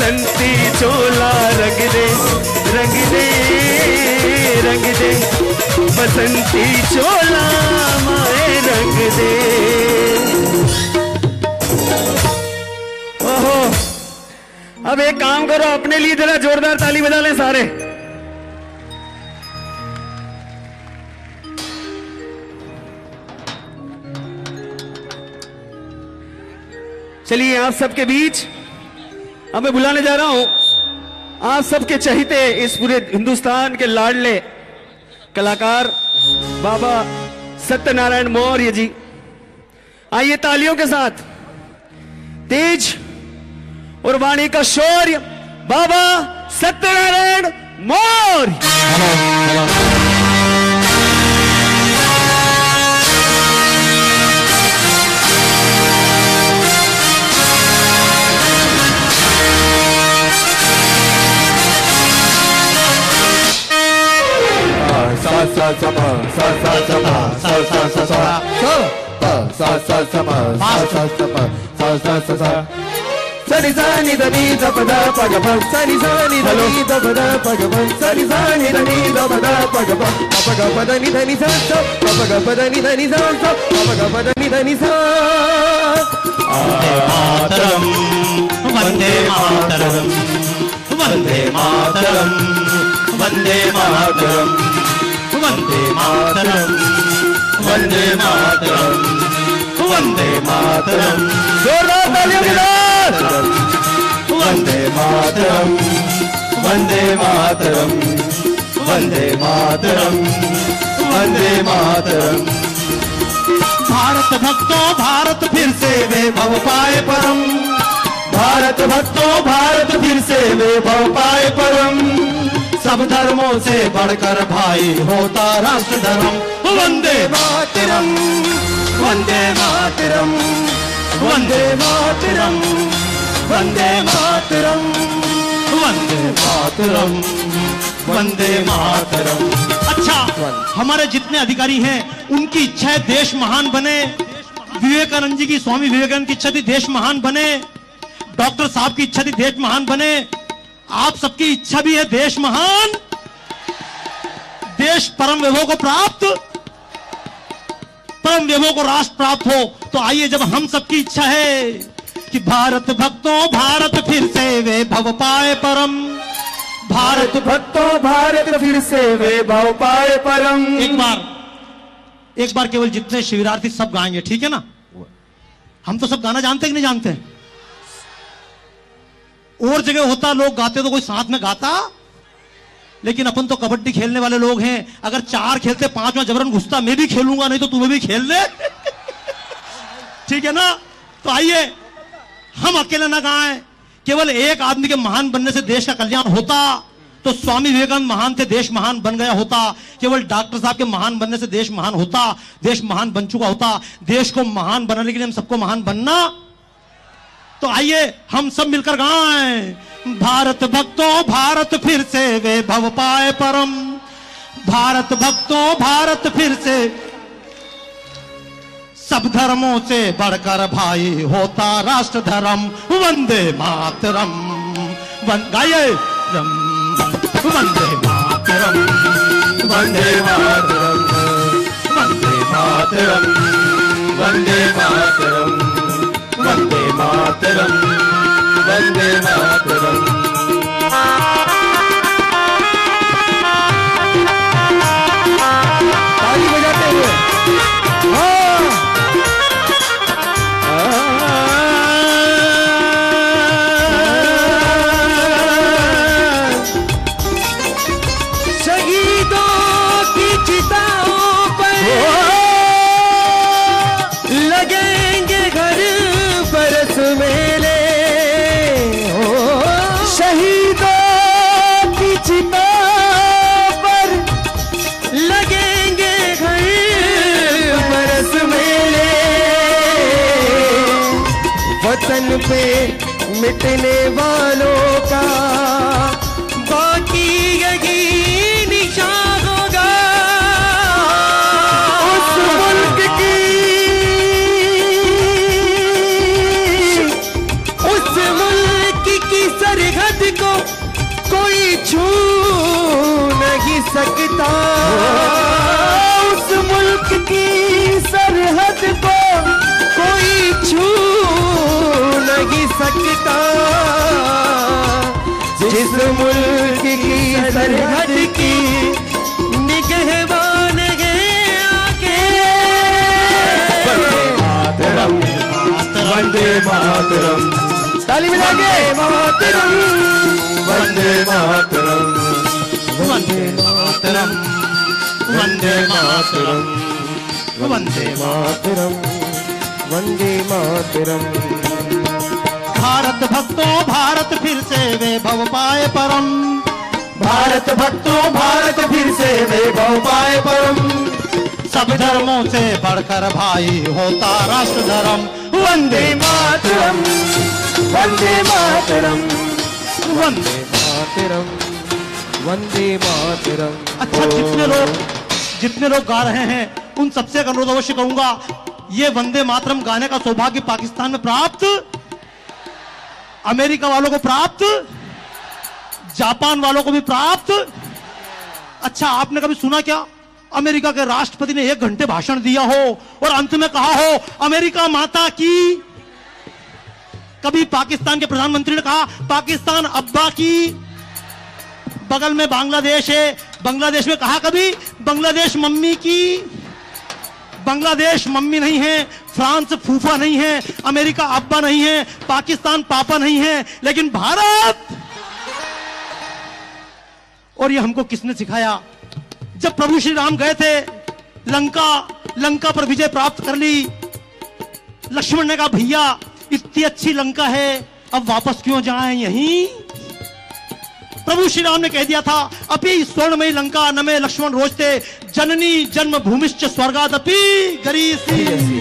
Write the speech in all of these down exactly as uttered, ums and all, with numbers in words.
बसंती चोला रंग दे रंग दे रंग दे बसंती चोला माए रंग दे। ओहो, अब एक काम करो, अपने लिए जरा जोरदार ताली बजा लें सारे। चलिए, आप सबके बीच अब मैं बुलाने जा रहा हूं आप सबके चहीते इस पूरे हिंदुस्तान के लाडले कलाकार बाबा सत्यनारायण मौर्य जी। आइए तालियों के साथ तेज और वाणी का शौर्य बाबा Satyanarayan Maurya. sa sa sa ma sa sa sa ma sa sa sa sa sa sa sa sa ma sa sa sa ma sa sa sa sa sani sani da ni da pa da pa ga pa sani sani da ni da pa da pa ga pa sani sani da ni da pa da pa ga pa pa ga pa da ni da ni sa sa pa ga pa da ni da ni sa sa pa ga pa da ni da ni sa Mataram Vande Mataram Vande Mataram Vande Mataram Vande Mataram Vande Mataram Vande Mataram जोरदार तालियों के साथ Vande Mataram Vande Mataram Vande Mataram Vande Mataram Bharat भक्तों भारत फिर से वैभव पाए परम भारत भक्तों भारत फिर से वैभव पाए परम सब धर्मों से बढ़कर भाई होता राष्ट्र धर्म वंदे मातरम वंदे मातरम वंदे मातरम वंदे मातरम वंदे मातरम वंदे मातरम। अच्छा, हमारे जितने अधिकारी हैं उनकी इच्छा है देश महान बने। विवेकानंद जी की, स्वामी विवेकानंद की इच्छा थी देश महान बने। डॉक्टर साहब की इच्छा थी देश महान बने। आप सबकी इच्छा भी है देश महान, देश परम वैभव को प्राप्त, परम वैभव को राष्ट्र प्राप्त हो। तो आइए, जब हम सबकी इच्छा है कि भारत भक्तों भारत फिर से वैभव पाए परम भारत भक्तों भारत फिर से वैभव पाए परम। एक बार एक बार केवल जितने शिविरार्थी सब गाएंगे, ठीक है ना? हम तो सब गाना जानते कि नहीं जानते? और जगह होता लोग गाते तो कोई साथ में गाता, लेकिन अपन तो कबड्डी खेलने वाले लोग हैं। अगर चार खेलते पांचवा जबरन घुसता, मैं भी खेलूंगा, नहीं तो तुम्हें भी खेल ले। ठीक है ना? तो आइए, हम अकेले ना गाएं। केवल एक आदमी के महान बनने से देश का कल्याण होता तो स्वामी विवेकानंद महान थे, देश महान बन गया होता। केवल डॉक्टर साहब के महान बनने से देश महान होता, देश महान बन चुका होता। देश को महान बनाने के लिए हम सबको महान बनना। तो आइए हम सब मिलकर गाएं, भारत भक्तों भारत फिर से वैभव पाए परम भारत भक्तों भारत फिर से सब धर्मों से बढ़कर भाई होता राष्ट्र धर्म वंदे मातरम। गाइए, वंदे मातरम वंदे मातरम वंदे मातरम वंदे मातरम वंदे मातरम वंदे मातरम। ताली बजाते हुए पे मिटने वालों का बाकी यही निशान होगा। उस मुल्क की उस मुल्क की सरहद छू नहीं सकता, उस मुल्क की सरहद को कोई छू नहीं सकता, जिस मुल्क की सरहद की निगहबान है आके। वंदे मातरम, ताली मिला के मातरम, वंदे मातरम, वंदे मातरम, वंदे मातरम, वंदे मातरम, वंदे मातरम। भारत भक्तों भारत फिर से वैभव पाए परम, भारत भक्तों भारत फिर से वैभव पाए परम, सब धर्मों से बढ़कर भाई होता राष्ट्र धर्म। वंदे मातरम, वंदे मातरम, वंदे मातरम, वंदे मातरम। अच्छा, जितने लोग जितने लोग गा रहे हैं उन सबसे एक अनुरोध अवश्य करूंगा, ये वंदे मातरम गाने का सौभाग्य पाकिस्तान में प्राप्त, अमेरिका वालों को प्राप्त, जापान वालों को भी प्राप्त। अच्छा, आपने कभी सुना क्या अमेरिका के राष्ट्रपति ने एक घंटे भाषण दिया हो और अंत में कहा हो अमेरिका माता की? कभी पाकिस्तान के प्रधानमंत्री ने कहा पाकिस्तान अब्बा की? बगल में बांग्लादेश है, बांग्लादेश में कहा कभी बांग्लादेश मम्मी की? बांग्लादेश मम्मी नहीं है, फ्रांस फूफा नहीं है, अमेरिका अब्बा नहीं है, पाकिस्तान पापा नहीं है, लेकिन भारत। और ये हमको किसने सिखाया? जब प्रभु श्री राम गए थे लंका, लंका पर विजय प्राप्त कर ली, लक्ष्मण ने कहा भैया इतनी अच्छी लंका है, अब वापस क्यों जाएं यहीं? प्रभु श्री राम ने कह दिया था अपि स्वर्णमयी लंका न में लक्ष्मण रोचते, जननी जन्म भूमिश्च स्वर्गादपि गरीयसी।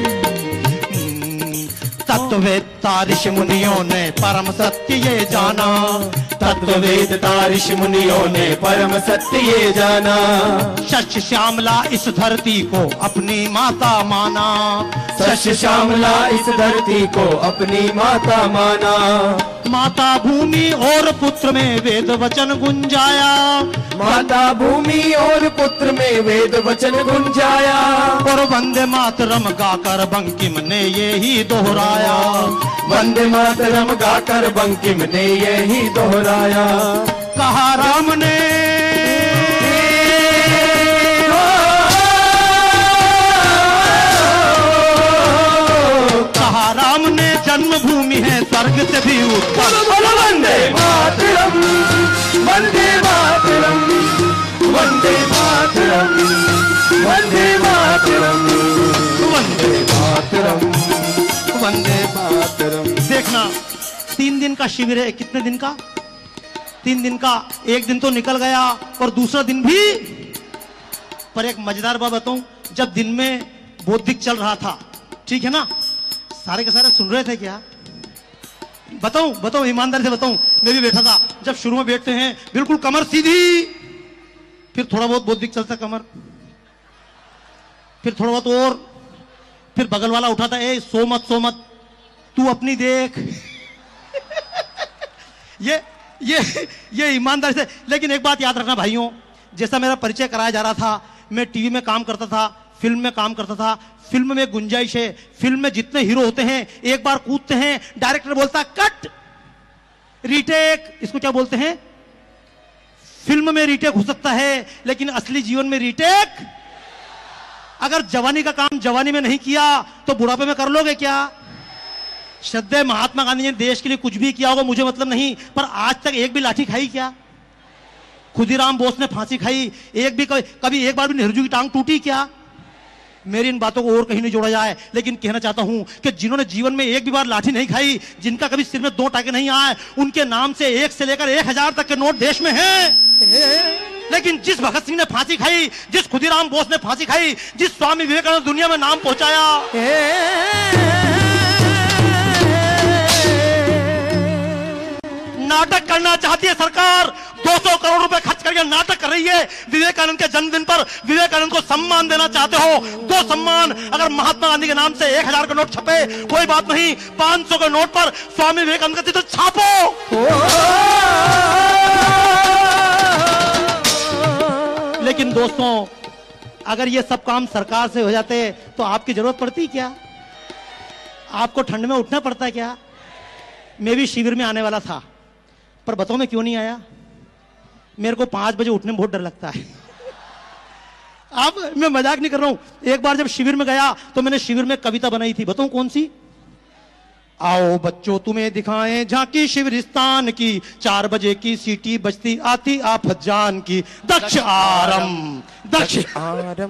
तत्ववेत्ता ऋषि मुनियों ने परम सत्य ये जाना, तत्ववेदता ऋषि मुनियों ने परम सत्य ये जाना, शस्य श्यामला इस धरती को अपनी माता माना, शस्य श्यामला इस धरती को अपनी माता माना, माता भूमि और पुत्र में वेद वचन गुंजाया, माता भूमि और पुत्र में वेद वचन गुंजाया, और वंदे मातरम गाकर बंकिम ने ये ही दोहराया, वंदे मातरम गाकर बंकिम ने ये ही दोहराया। कहा राम ने कहा राम ने जन्मभूमि है स्वर्ग से भी उत्तम। वंदे मातरम, वंदे मातरम, वंदे मातरम, वंदे मातरम, वंदे मातरम, वंदे मातरम। देखना, तीन दिन का शिविर है। कितने दिन का? तीन दिन का। एक दिन तो निकल गया और दूसरा दिन भी। पर एक मजेदार बात बताऊं, जब दिन में बौद्धिक चल रहा था, ठीक है ना, सारे के सारे सुन रहे थे क्या? बताऊं बताऊं ईमानदारी से बताऊं, मैं भी बैठा था। जब शुरू में बैठते हैं बिल्कुल कमर सीधी, फिर थोड़ा बहुत बौद्धिक चलता कमर, फिर थोड़ा बहुत और, फिर बगल वाला उठाता, ए सो मत सो मत, तू अपनी देख। ये ये ये ईमानदारी से। लेकिन एक बात याद रखना भाइयों, जैसा मेरा परिचय कराया जा रहा था, मैं टीवी में काम करता था, फिल्म में काम करता था। फिल्म में गुंजाइश है, फिल्म में जितने हीरो होते हैं एक बार कूदते हैं, डायरेक्टर बोलता कट, रीटेक। इसको क्या बोलते हैं? फिल्म में रीटेक हो सकता है, लेकिन असली जीवन में रीटेक। अगर जवानी का काम जवानी में नहीं किया तो बुढ़ापे में कर लोगे क्या? श्रद्धेय महात्मा गांधी ने देश के लिए कुछ भी किया होगा मुझे मतलब नहीं, पर आज तक एक भी लाठी खाई क्या? खुदीराम बोस ने फांसी खाई, एक भी कभी एक बार भी नेहरू की टांग टूटी क्या? मेरी इन बातों को और कहीं नहीं जोड़ा जाए, लेकिन कहना चाहता हूं कि जिन्होंने जीवन में एक भी बार लाठी नहीं खाई, जिनका कभी सिर में दो टाके नहीं आए, उनके नाम से एक से लेकर एक हजार तक के नोट देश में हैं। लेकिन जिस भगत सिंह ने फांसी खाई, जिस खुदीराम बोस ने फांसी खाई, जिस स्वामी विवेकानंद दुनिया में नाम पहुंचाया, नाटक करना चाहती है सरकार, दो सौ करोड़ रुपए खर्च करके नाटक कर रही है। विवेकानंद के जन्मदिन पर विवेकानंद को सम्मान देना चाहते हो, दो सम्मान। अगर महात्मा गांधी के नाम से एक हजार का नोट छपे कोई बात नहीं, पांच सौ के नोट पर स्वामी विवेकानंद का चित्र छापो। दोस्तों, अगर ये सब काम सरकार से हो जाते तो आपकी जरूरत पड़ती क्या? आपको ठंड में उठना पड़ता क्या? मैं भी शिविर में आने वाला था, पर बताओ मैं क्यों नहीं आया? मेरे को पांच बजे उठने में बहुत डर लगता है। अब मैं मजाक नहीं कर रहा हूं। एक बार जब शिविर में गया तो मैंने शिविर में कविता बनाई थी, बताऊं कौन सी? आओ बच्चों तुम्हें दिखाएं झांकी शिविरिस्तान की, चार बजे की सीटी बजती आती आफत जान की, दक्ष आरम दक्ष आरम।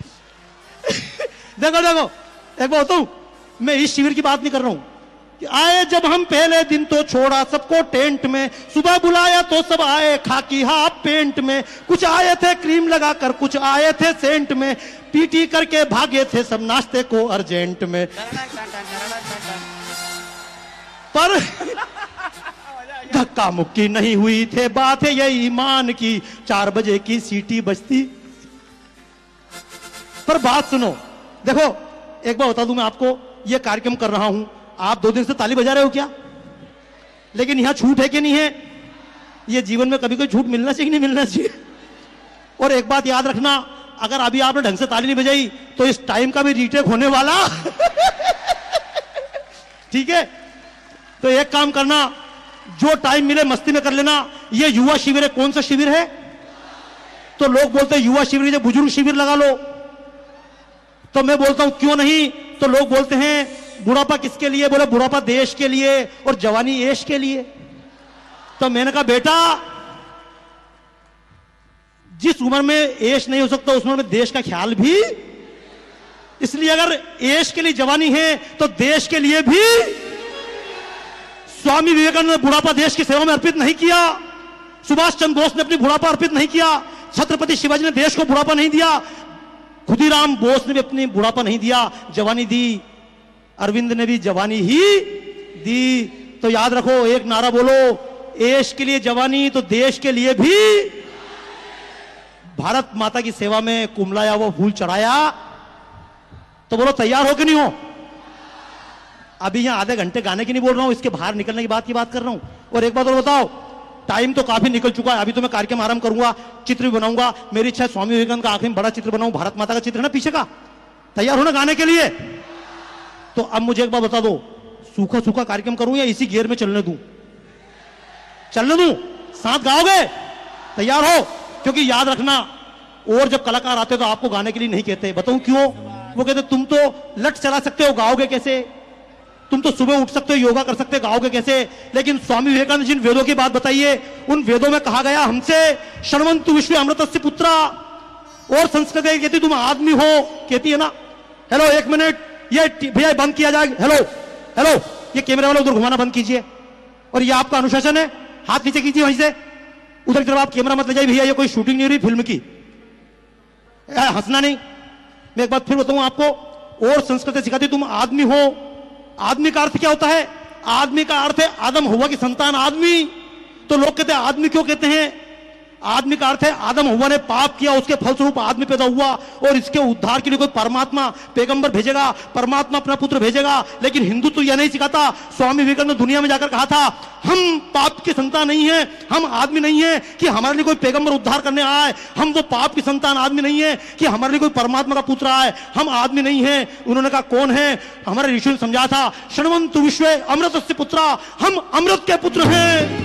देखो देखो एक बात बताऊं, मैं इस शिविर की बात नहीं कर रहा हूं कि आए जब हम पहले दिन तो छोड़ा सबको टेंट में, सुबह बुलाया तो सब आए खाकी हाफ पेंट में, कुछ आए थे क्रीम लगाकर कुछ आए थे सेंट में, पीटी करके भागे थे सब नाश्ते को अर्जेंट में। पर धक्का मुक्की नहीं हुई थे, बात है ये ईमान की, चार बजे की सीटी बजती। पर बात सुनो, देखो एक बार बता दूं मैं आपको, ये कार्यक्रम कर रहा हूं, आप दो दिन से ताली बजा रहे हो क्या? लेकिन यहां छूट है कि नहीं है? ये जीवन में कभी कोई छूट मिलना चाहिए कि नहीं मिलना चाहिए? और एक बात याद रखना, अगर अभी आपने ढंग से ताली नहीं बजाई तो इस टाइम का भी रीटेक होने वाला। ठीक है, तो एक काम करना, जो टाइम मिले मस्ती में कर लेना। ये युवा शिविर है, कौन सा शिविर है? तो लोग बोलते हैं युवा शिविर जो बुजुर्ग शिविर लगा लो, तो मैं बोलता हूं क्यों नहीं? तो लोग बोलते हैं बुढ़ापा किसके लिए? बोले बुढ़ापा देश के लिए और जवानी ऐश के लिए। तो मैंने कहा बेटा, जिस उम्र में ऐश नहीं हो सकता उस उम्र में देश का ख्याल भी, इसलिए अगर ऐश के लिए जवानी है तो देश के लिए भी। स्वामी विवेकानंद ने बुढ़ापा देश की सेवा में अर्पित नहीं किया, सुभाष चंद्र बोस ने अपनी बुढ़ापा अर्पित नहीं किया, छत्रपति शिवाजी ने देश को बुढ़ापा नहीं दिया, खुदीराम बोस ने भी अपनी बुढ़ापा नहीं दिया, जवानी दी। अरविंद ने भी जवानी ही दी। तो याद रखो, एक नारा बोलो, ऐश के लिए जवानी तो देश के लिए भी। भारत माता की सेवा में कुमलाया वो फूल चढ़ाया, तो बोलो तैयार हो कि नहीं हो? अभी यहां आधे घंटे गाने की नहीं बोल रहा हूं, इसके बाहर निकलने की बात की बात कर रहा हूं। और एक बात और बताओ, टाइम तो काफी निकल चुका है, अभी तो मैं कार्यक्रम आरंभ करूंगा, चित्र भी बनाऊंगा। मेरी इच्छा है स्वामी विवेकानंद का आखिरी बड़ा चित्र बनाऊं, भारत माता का चित्र है ना पीछे का। तैयार हो ना गाने के लिए? तो अब मुझे एक बात बता दो, सूखा सूखा कार्यक्रम करूं या इसी गियर में चलने दूं? चलने दूं? साथ गाओगे? तैयार हो? क्योंकि याद रखना, और जब कलाकार आते तो आपको गाने के लिए नहीं कहते, बताऊं क्यों? वो कहते तुम तो लट चला सकते हो, गाओगे कैसे? तुम तो सुबह उठ सकते हो, योगा कर सकते हो, गाओगे कैसे? लेकिन स्वामी विवेकानंद जिन वेदों की बात बताइए, उन वेदों में कहा गया हमसे, शृण्वन्तु विश्वे अमृतस्य पुत्रा, और संस्कृत कहती तुम आदमी हो, कहती है ना। हेलो एक मिनट, ये भैया बंद किया जाए। हेलो हेलो, ये कैमरे वाला उधर घुमाना बंद कीजिए। और ये आपका अनुशासन है, हाथ नीचे कीजिए वहीं से, उधर की तरफ आप कैमरा मत ले जाइए भैया, ये कोई शूटिंग नहीं हो रही फिल्म की, हंसना नहीं। मैं एक बात फिर बताऊं आपको, और संस्कृत सिखाती तुम आदमी हो। आदमी का अर्थ क्या होता है? आदमी का अर्थ है आदम हव्वा की संतान आदमी। तो लोग कहते हैं आदमी क्यों कहते हैं? आदमी का अर्थ है आदम हव्वा ने पाप किया, उसके फलस्वरूप आदमी पैदा हुआ, और इसके उद्धार के लिए कोई परमात्मा पैगंबर भेजेगा, परमात्मा अपना पुत्र भेजेगा। लेकिन हिंदू तो यह नहीं सिखाता। स्वामी विवेकानंद ने दुनिया में जाकर कहा था, हम पाप की संतान नहीं है, हम आदमी नहीं है कि हमारे लिए कोई पैगंबर उद्धार करने आए, हम वो पाप की संतान आदमी नहीं है कि हमारे लिए कोई परमात्मा का पुत्र आए, हम आदमी नहीं है। उन्होंने कहा कौन है? हमारे ऋषि ने समझा था, शृण्वन्तु विश्वे अमृतस्य पुत्रा, हम अमृत के पुत्र हैं।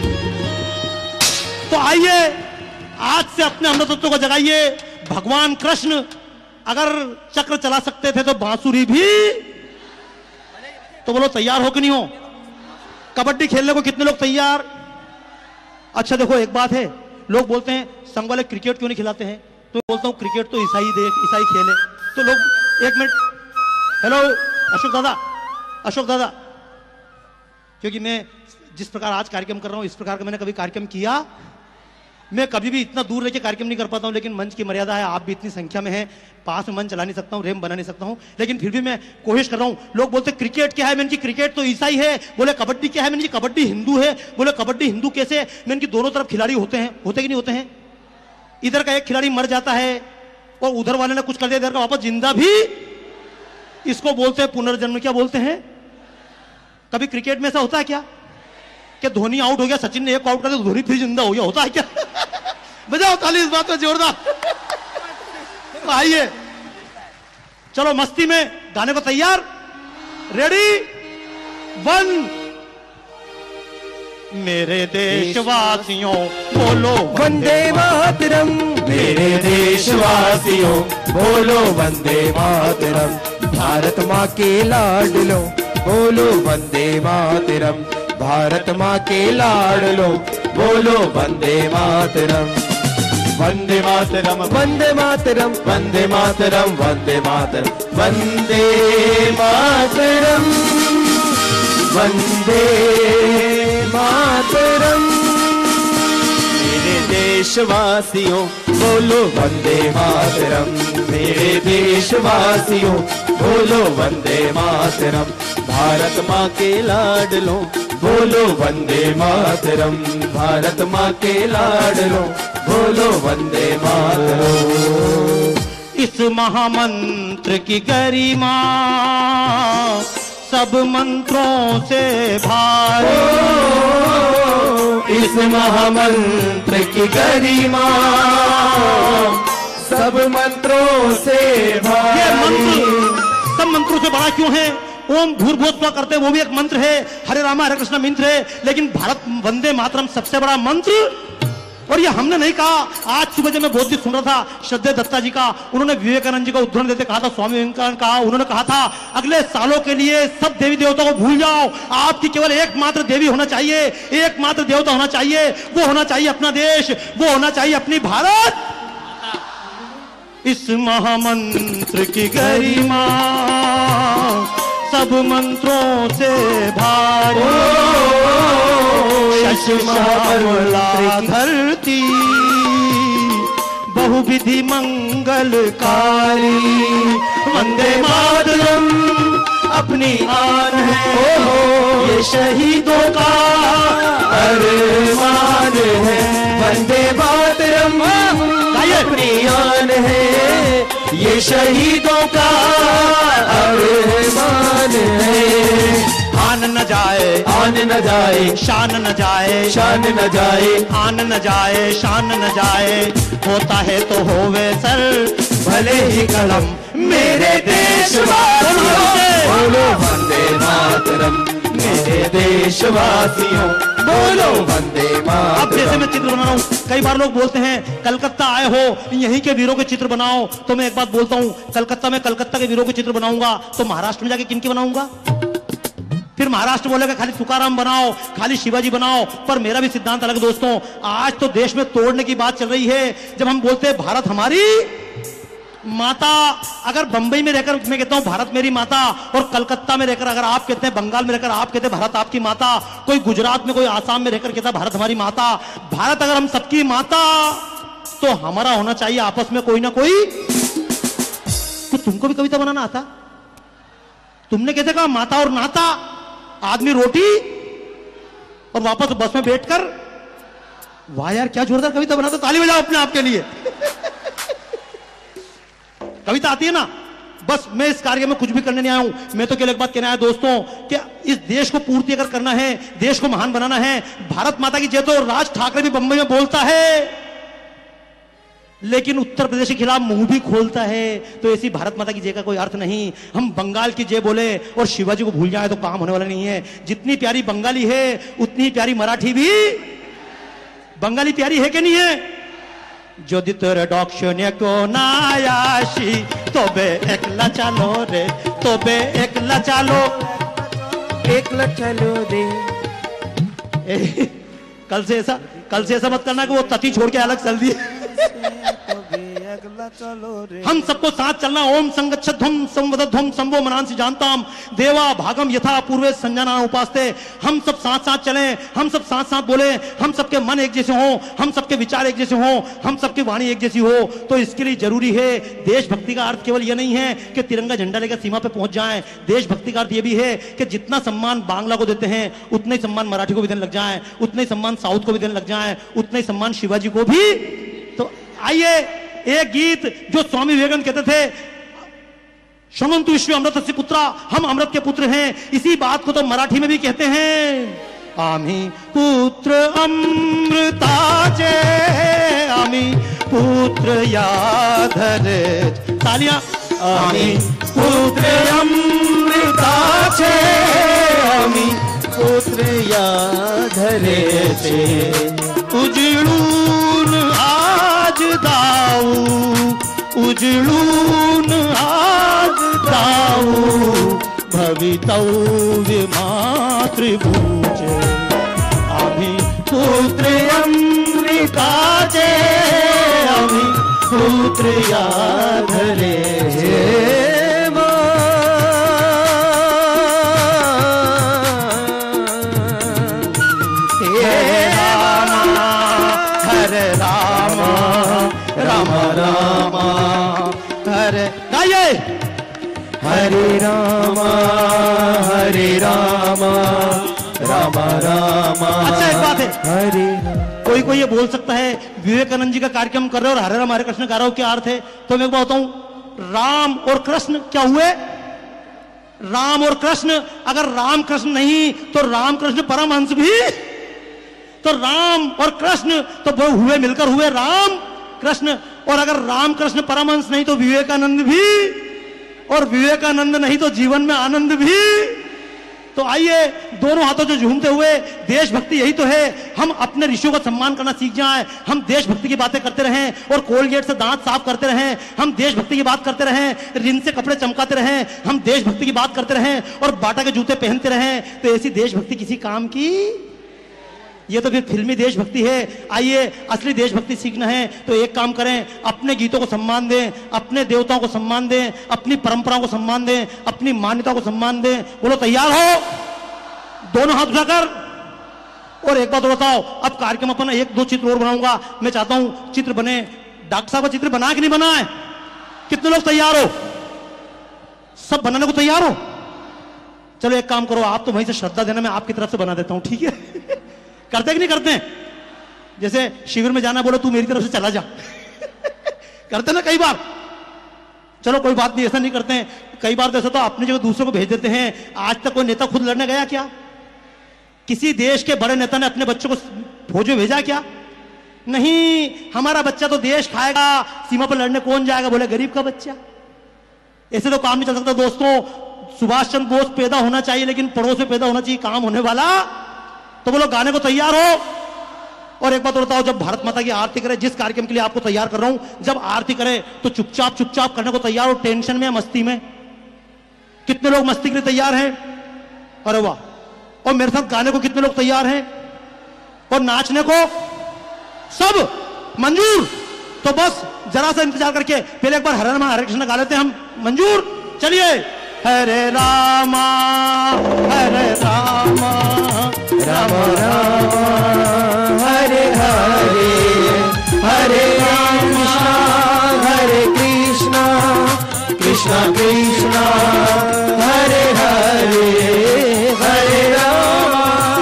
तो आइए आज से अपने अमृतत्व को जगाइए। भगवान कृष्ण अगर चक्र चला सकते थे तो बांसुरी भी। तो बोलो तैयार हो कि नहीं हो? कबड्डी खेलने को कितने लोग तैयार? अच्छा देखो एक बात है, लोग बोलते हैं संघ वाले क्रिकेट क्यों नहीं खिलाते हैं? तो बोलता हूं क्रिकेट तो ईसाई देख ईसाई खेले। तो लोग एक मिनट, हेलो अशोक दादा, अशोक दादा, क्योंकि मैं जिस प्रकार आज कार्यक्रम कर रहा हूं इस प्रकार का मैंने कभी कार्यक्रम किया? मैं कभी भी इतना दूर रह के कार्यक्रम नहीं कर पाता हूं, लेकिन मंच की मर्यादा है, आप भी इतनी संख्या में हैं, पास में मंच चला नहीं सकता हूं, रेम बना नहीं सकता हूं, लेकिन फिर भी मैं कोशिश कर रहा हूं। लोग बोलते क्रिकेट क्या है? मैंने की क्रिकेट तो ईसाई है। बोले कबड्डी क्या है? मैंने की कबड्डी हिंदू है। बोले कबड्डी हिंदू कैसे? मैंने की दोनों तरफ खिलाड़ी होते हैं, होते कि नहीं होते हैं? इधर का एक खिलाड़ी मर जाता है और उधर वाले ने कुछ कर दिया, इधर का वापस जिंदा भी। इसको बोलते हैं पुनर्जन्म। क्या बोलते हैं? कभी क्रिकेट में ऐसा होता है क्या कि धोनी आउट हो गया, सचिन ने एक आउट कर दिया, धोनी फिर जिंदा हो गया? होता है क्या? बजाओ ताली इस बात में जोरदार। तो आइए, चलो मस्ती में गाने को तैयार, रेडी, वन। मेरे देशवासियों बोलो वंदे मातरम, मेरे देशवासियों बोलो वंदे मातरम, भारत माँ के लाडलो बोलो वंदे मातरम, भारत माँ के लाडलो बोलो वंदे मातरम, वंदे मातरम, वंदे मातरम, वंदे मातरम, वंदे मातरम, वंदे मातरम, वंदे मातरम। मेरे देशवासियों बोलो वंदे मातरम, मेरे देशवासियों बोलो वंदे मातरम, भारत माँ के लाडलो बोलो वंदे मातरम, भारत माँ के लाडलो बोलो वंदे मातरम। इस महामंत्र की गरिमा सब मंत्रों से भारी, इस महामंत्र की गरिमा सब मंत्रों से भारी। ये मंत्र सब मंत्रों से बड़ा क्यों है? ओम भूर्भुवः स्वः करते वो भी एक मंत्र है, हरे रामा हरे कृष्ण मंत्र है, लेकिन भारत वंदे मातरम सबसे बड़ा मंत्र। और ये हमने नहीं कहा, आज सुबह जब मैं बोधगीत सुन रहा था श्रद्धेय दत्ता जी का, उन्होंने विवेकानंद जी का उदाहरण देते कहा था, स्वामी विवेकानंद कहा, उन्होंने कहा था अगले सालों के लिए सब देवी देवताओं को भूल जाओ, आपकी केवल एकमात्र देवी होना चाहिए, एकमात्र देवता होना चाहिए, वो होना चाहिए अपना देश, वो होना चाहिए अपनी भारत। इस महामंत्र की गरिमा सब मंत्रों से भारी, श्यामला धरती बहुविधि मंगलकारी, वंदे मातरम अपनी आन है, ये शहीदों का अरमान है, वंदे मातरम अपनी आन है, ये शहीदों का अरमान है। आन न जाए, आन न जाए, शान न जाए, शान न जाए, आन न जाए, शान न जाए, होता है तो होवे सर भले ही कलम, मेरे देशवासियों बोलो वंदे मातरम, मेरे देशवासियों बोलो वंदे मातरम। अब जैसे मैं चित्र बना रहा हूँ, कई बार लोग बोलते हैं कलकत्ता आए हो यहीं के वीरों के चित्र बनाओ, तो मैं एक बात बोलता हूँ, कलकत्ता में कलकत्ता के वीरों के चित्र बनाऊंगा तो महाराष्ट्र में जाके किनके बनाऊंगा? फिर महाराष्ट्र बोलेगा खाली तुकाराम बनाओ, खाली शिवाजी बनाओ, पर मेरा भी सिद्धांत अलग दोस्तों। आज तो देश में तोड़ने की बात चल रही है। जब हम बोलते हैं भारत हमारी माता, अगर बंबई में रहकर मैं कहता हूं भारत मेरी माता, और कलकत्ता में रहकर अगर आप कहते हैं, बंगाल में रहकर आप कहते हैं भारत आपकी माता, कोई गुजरात में कोई आसाम में रहकर कहता भारत हमारी माता, भारत अगर हम सबकी माता, तो हमारा होना चाहिए आपस में कोई ना कोई। तो तुमको भी कविता बनाना आता? तुमने कैसे कहा माता और नाता, आदमी रोटी और वापस बस में बैठकर, वाह यार क्या जोरदार कविता बनाता, ताली बजाओ अपने आप के लिए। कविता आती है ना? बस मैं इस कार्य में कुछ भी करने नहीं आया हूं, मैं तो केवल एक बात कहना है दोस्तों कि इस देश को पूर्ति अगर करना है, देश को महान बनाना है, भारत माता की जय तो राज ठाकरे भी बंबई में बोलता है, लेकिन उत्तर प्रदेश के खिलाफ मुंह भी खोलता है, तो ऐसी भारत माता की जय का कोई अर्थ नहीं। हम बंगाल की जय बोले और शिवाजी को भूल जाए तो काम होने वाला नहीं है। जितनी प्यारी बंगाली है उतनी प्यारी मराठी भी। बंगाली प्यारी है कि नहीं है? যদি তোর দক্ষিণে কোনায় আসি তবে একলা চালো রে, তবে একলা চালো, एकला चलो रे। ए, कल से ऐसा कल से ऐसा मत करना कि वो तती छोड़ के अलग चल दिए। हम सबको साथ चलना। ओम संगच्छध्वम संवदध्वम संवो मनांसि जानताम देवा भागम यथा पूर्वे संजाना उपास्ते। हम सब साथ साथ चलें, हम सब साथ साथ बोले, हम सबके मन एक जैसे हों, हम सबके विचार एक जैसे हों, हम सबकी वाणी एक जैसी हो। तो इसके लिए जरूरी है, देशभक्ति का अर्थ केवल यह नहीं है कि तिरंगा झंडा लेकर सीमा पे पहुंच जाएं। देशभक्ति का अर्थ यह भी है कि जितना सम्मान बांग्ला को देते हैं उतना ही सम्मान मराठी को भी देने लग जाए, उतना ही सम्मान साउथ को भी देने लग जाए, उतना ही सम्मान शिवाजी को भी। तो आइए एक गीत जो स्वामी विवेकानंद कहते थे, शृण्वन्तु विश्वे अमृतस्य पुत्रा, हम अमृत के पुत्र हैं, इसी बात को तो मराठी में भी कहते हैं। आम्ही पुत्र अमृताचे, आम्ही पुत्र याधरे, तालियां, आम्ही पुत्र अमृताचे, आम्ही पुत्र याधरेचे, उजळून आज दाऊ, उजळून आज दाऊ, भवितव्य मातृभूचे, आम्ही पुत्र अमृताचे, आम्ही पुत्र याधरेचे, गाइए हरे राम हरे राम राम राम। अच्छा एक बात है, हरे कोई कोई ये बोल सकता है विवेकानंद जी का कार्यक्रम कर रहे हो और हरे राम हरे कृष्ण गा रहे हो, क्या अर्थ है? तो मैं बताता हूं, राम और कृष्ण क्या हुए? राम और कृष्ण, अगर राम कृष्ण नहीं तो राम कृष्ण परमहंस भी, तो राम और कृष्ण तो वो हुए मिलकर हुए राम कृष्ण, और अगर राम कृष्ण परमहंस नहीं तो विवेकानंद भी, और विवेकानंद नहीं तो जीवन में आनंद भी। तो आइए दोनों हाथों से झूमते हुए, देशभक्ति यही तो है, हम अपने ऋषियों का सम्मान करना सीख जाएं, हम देशभक्ति की बातें करते रहें और कोलगेट से दांत साफ करते रहें, हम देशभक्ति की बात करते रहें, रिन से कपड़े चमकाते रहें, हम देशभक्ति की बात करते रहें और बाटा के जूते पहनते रहें, तो ऐसी देशभक्ति किसी काम की? ये तो फिर फिल्मी देशभक्ति है। आइए असली देशभक्ति सीखना है तो एक काम करें, अपने गीतों को सम्मान दें, अपने देवताओं को सम्मान दें, अपनी परंपराओं को सम्मान दें, अपनी मान्यताओं को सम्मान दें। बोलो तैयार हो? दोनों हाथ उठाकर। और एक बात और बताओ, अब कार्यक्रम अपन एक दो चित्र और बनाऊंगा, मैं चाहता हूं चित्र बने। डॉक्टर साहब का चित्र बना कि नहीं बना है? कितने लोग तैयार हो? सब बनाने को तैयार हो? चलो एक काम करो, आप तो वहीं से श्रद्धा देना, मैं आपकी तरफ से बना देता हूं, ठीक है? करते कि नहीं करते? जैसे शिविर में जाना, बोलो तू मेरी तरफ से चला जा। करते ना कई बार? चलो कोई बात नहीं, ऐसा नहीं करते हैं। कई बार तो ऐसा तो अपनी जगह दूसरों को भेज देते हैं। आज तक कोई नेता खुद लड़ने गया क्या? किसी देश के बड़े नेता ने अपने बच्चों को फौज में भेजा क्या? नहीं, हमारा बच्चा तो देश खाएगा, सीमा पर लड़ने कौन जाएगा? बोले गरीब का बच्चा। ऐसे तो काम नहीं चल सकता दोस्तों। सुभाष चंद्र बोस पैदा होना चाहिए, लेकिन पड़ोस में पैदा होना चाहिए काम होने वाला। तो बोलो गाने को तैयार हो। और एक बात बताओ, जब भारत माता की आरती करे, जिस कार्यक्रम के लिए आपको तैयार कर रहा हूं, जब आरती करे तो चुपचाप चुपचाप करने को तैयार हो, टेंशन में या मस्ती में? कितने लोग मस्ती के लिए तैयार हैं? अरे वाह। और मेरे साथ गाने को कितने लोग तैयार हैं? और नाचने को सब मंजूर? तो बस जरा सा इंतजार करके पहले एक बार हरे राम हरे कृष्ण गा लेते हैं हम। मंजूर? चलिए। हरे रामा हरे रामा राम राम हरे हरे हरे कृष्णा हरे कृष्णा कृष्णा कृष्णा हरे हरे हरे राम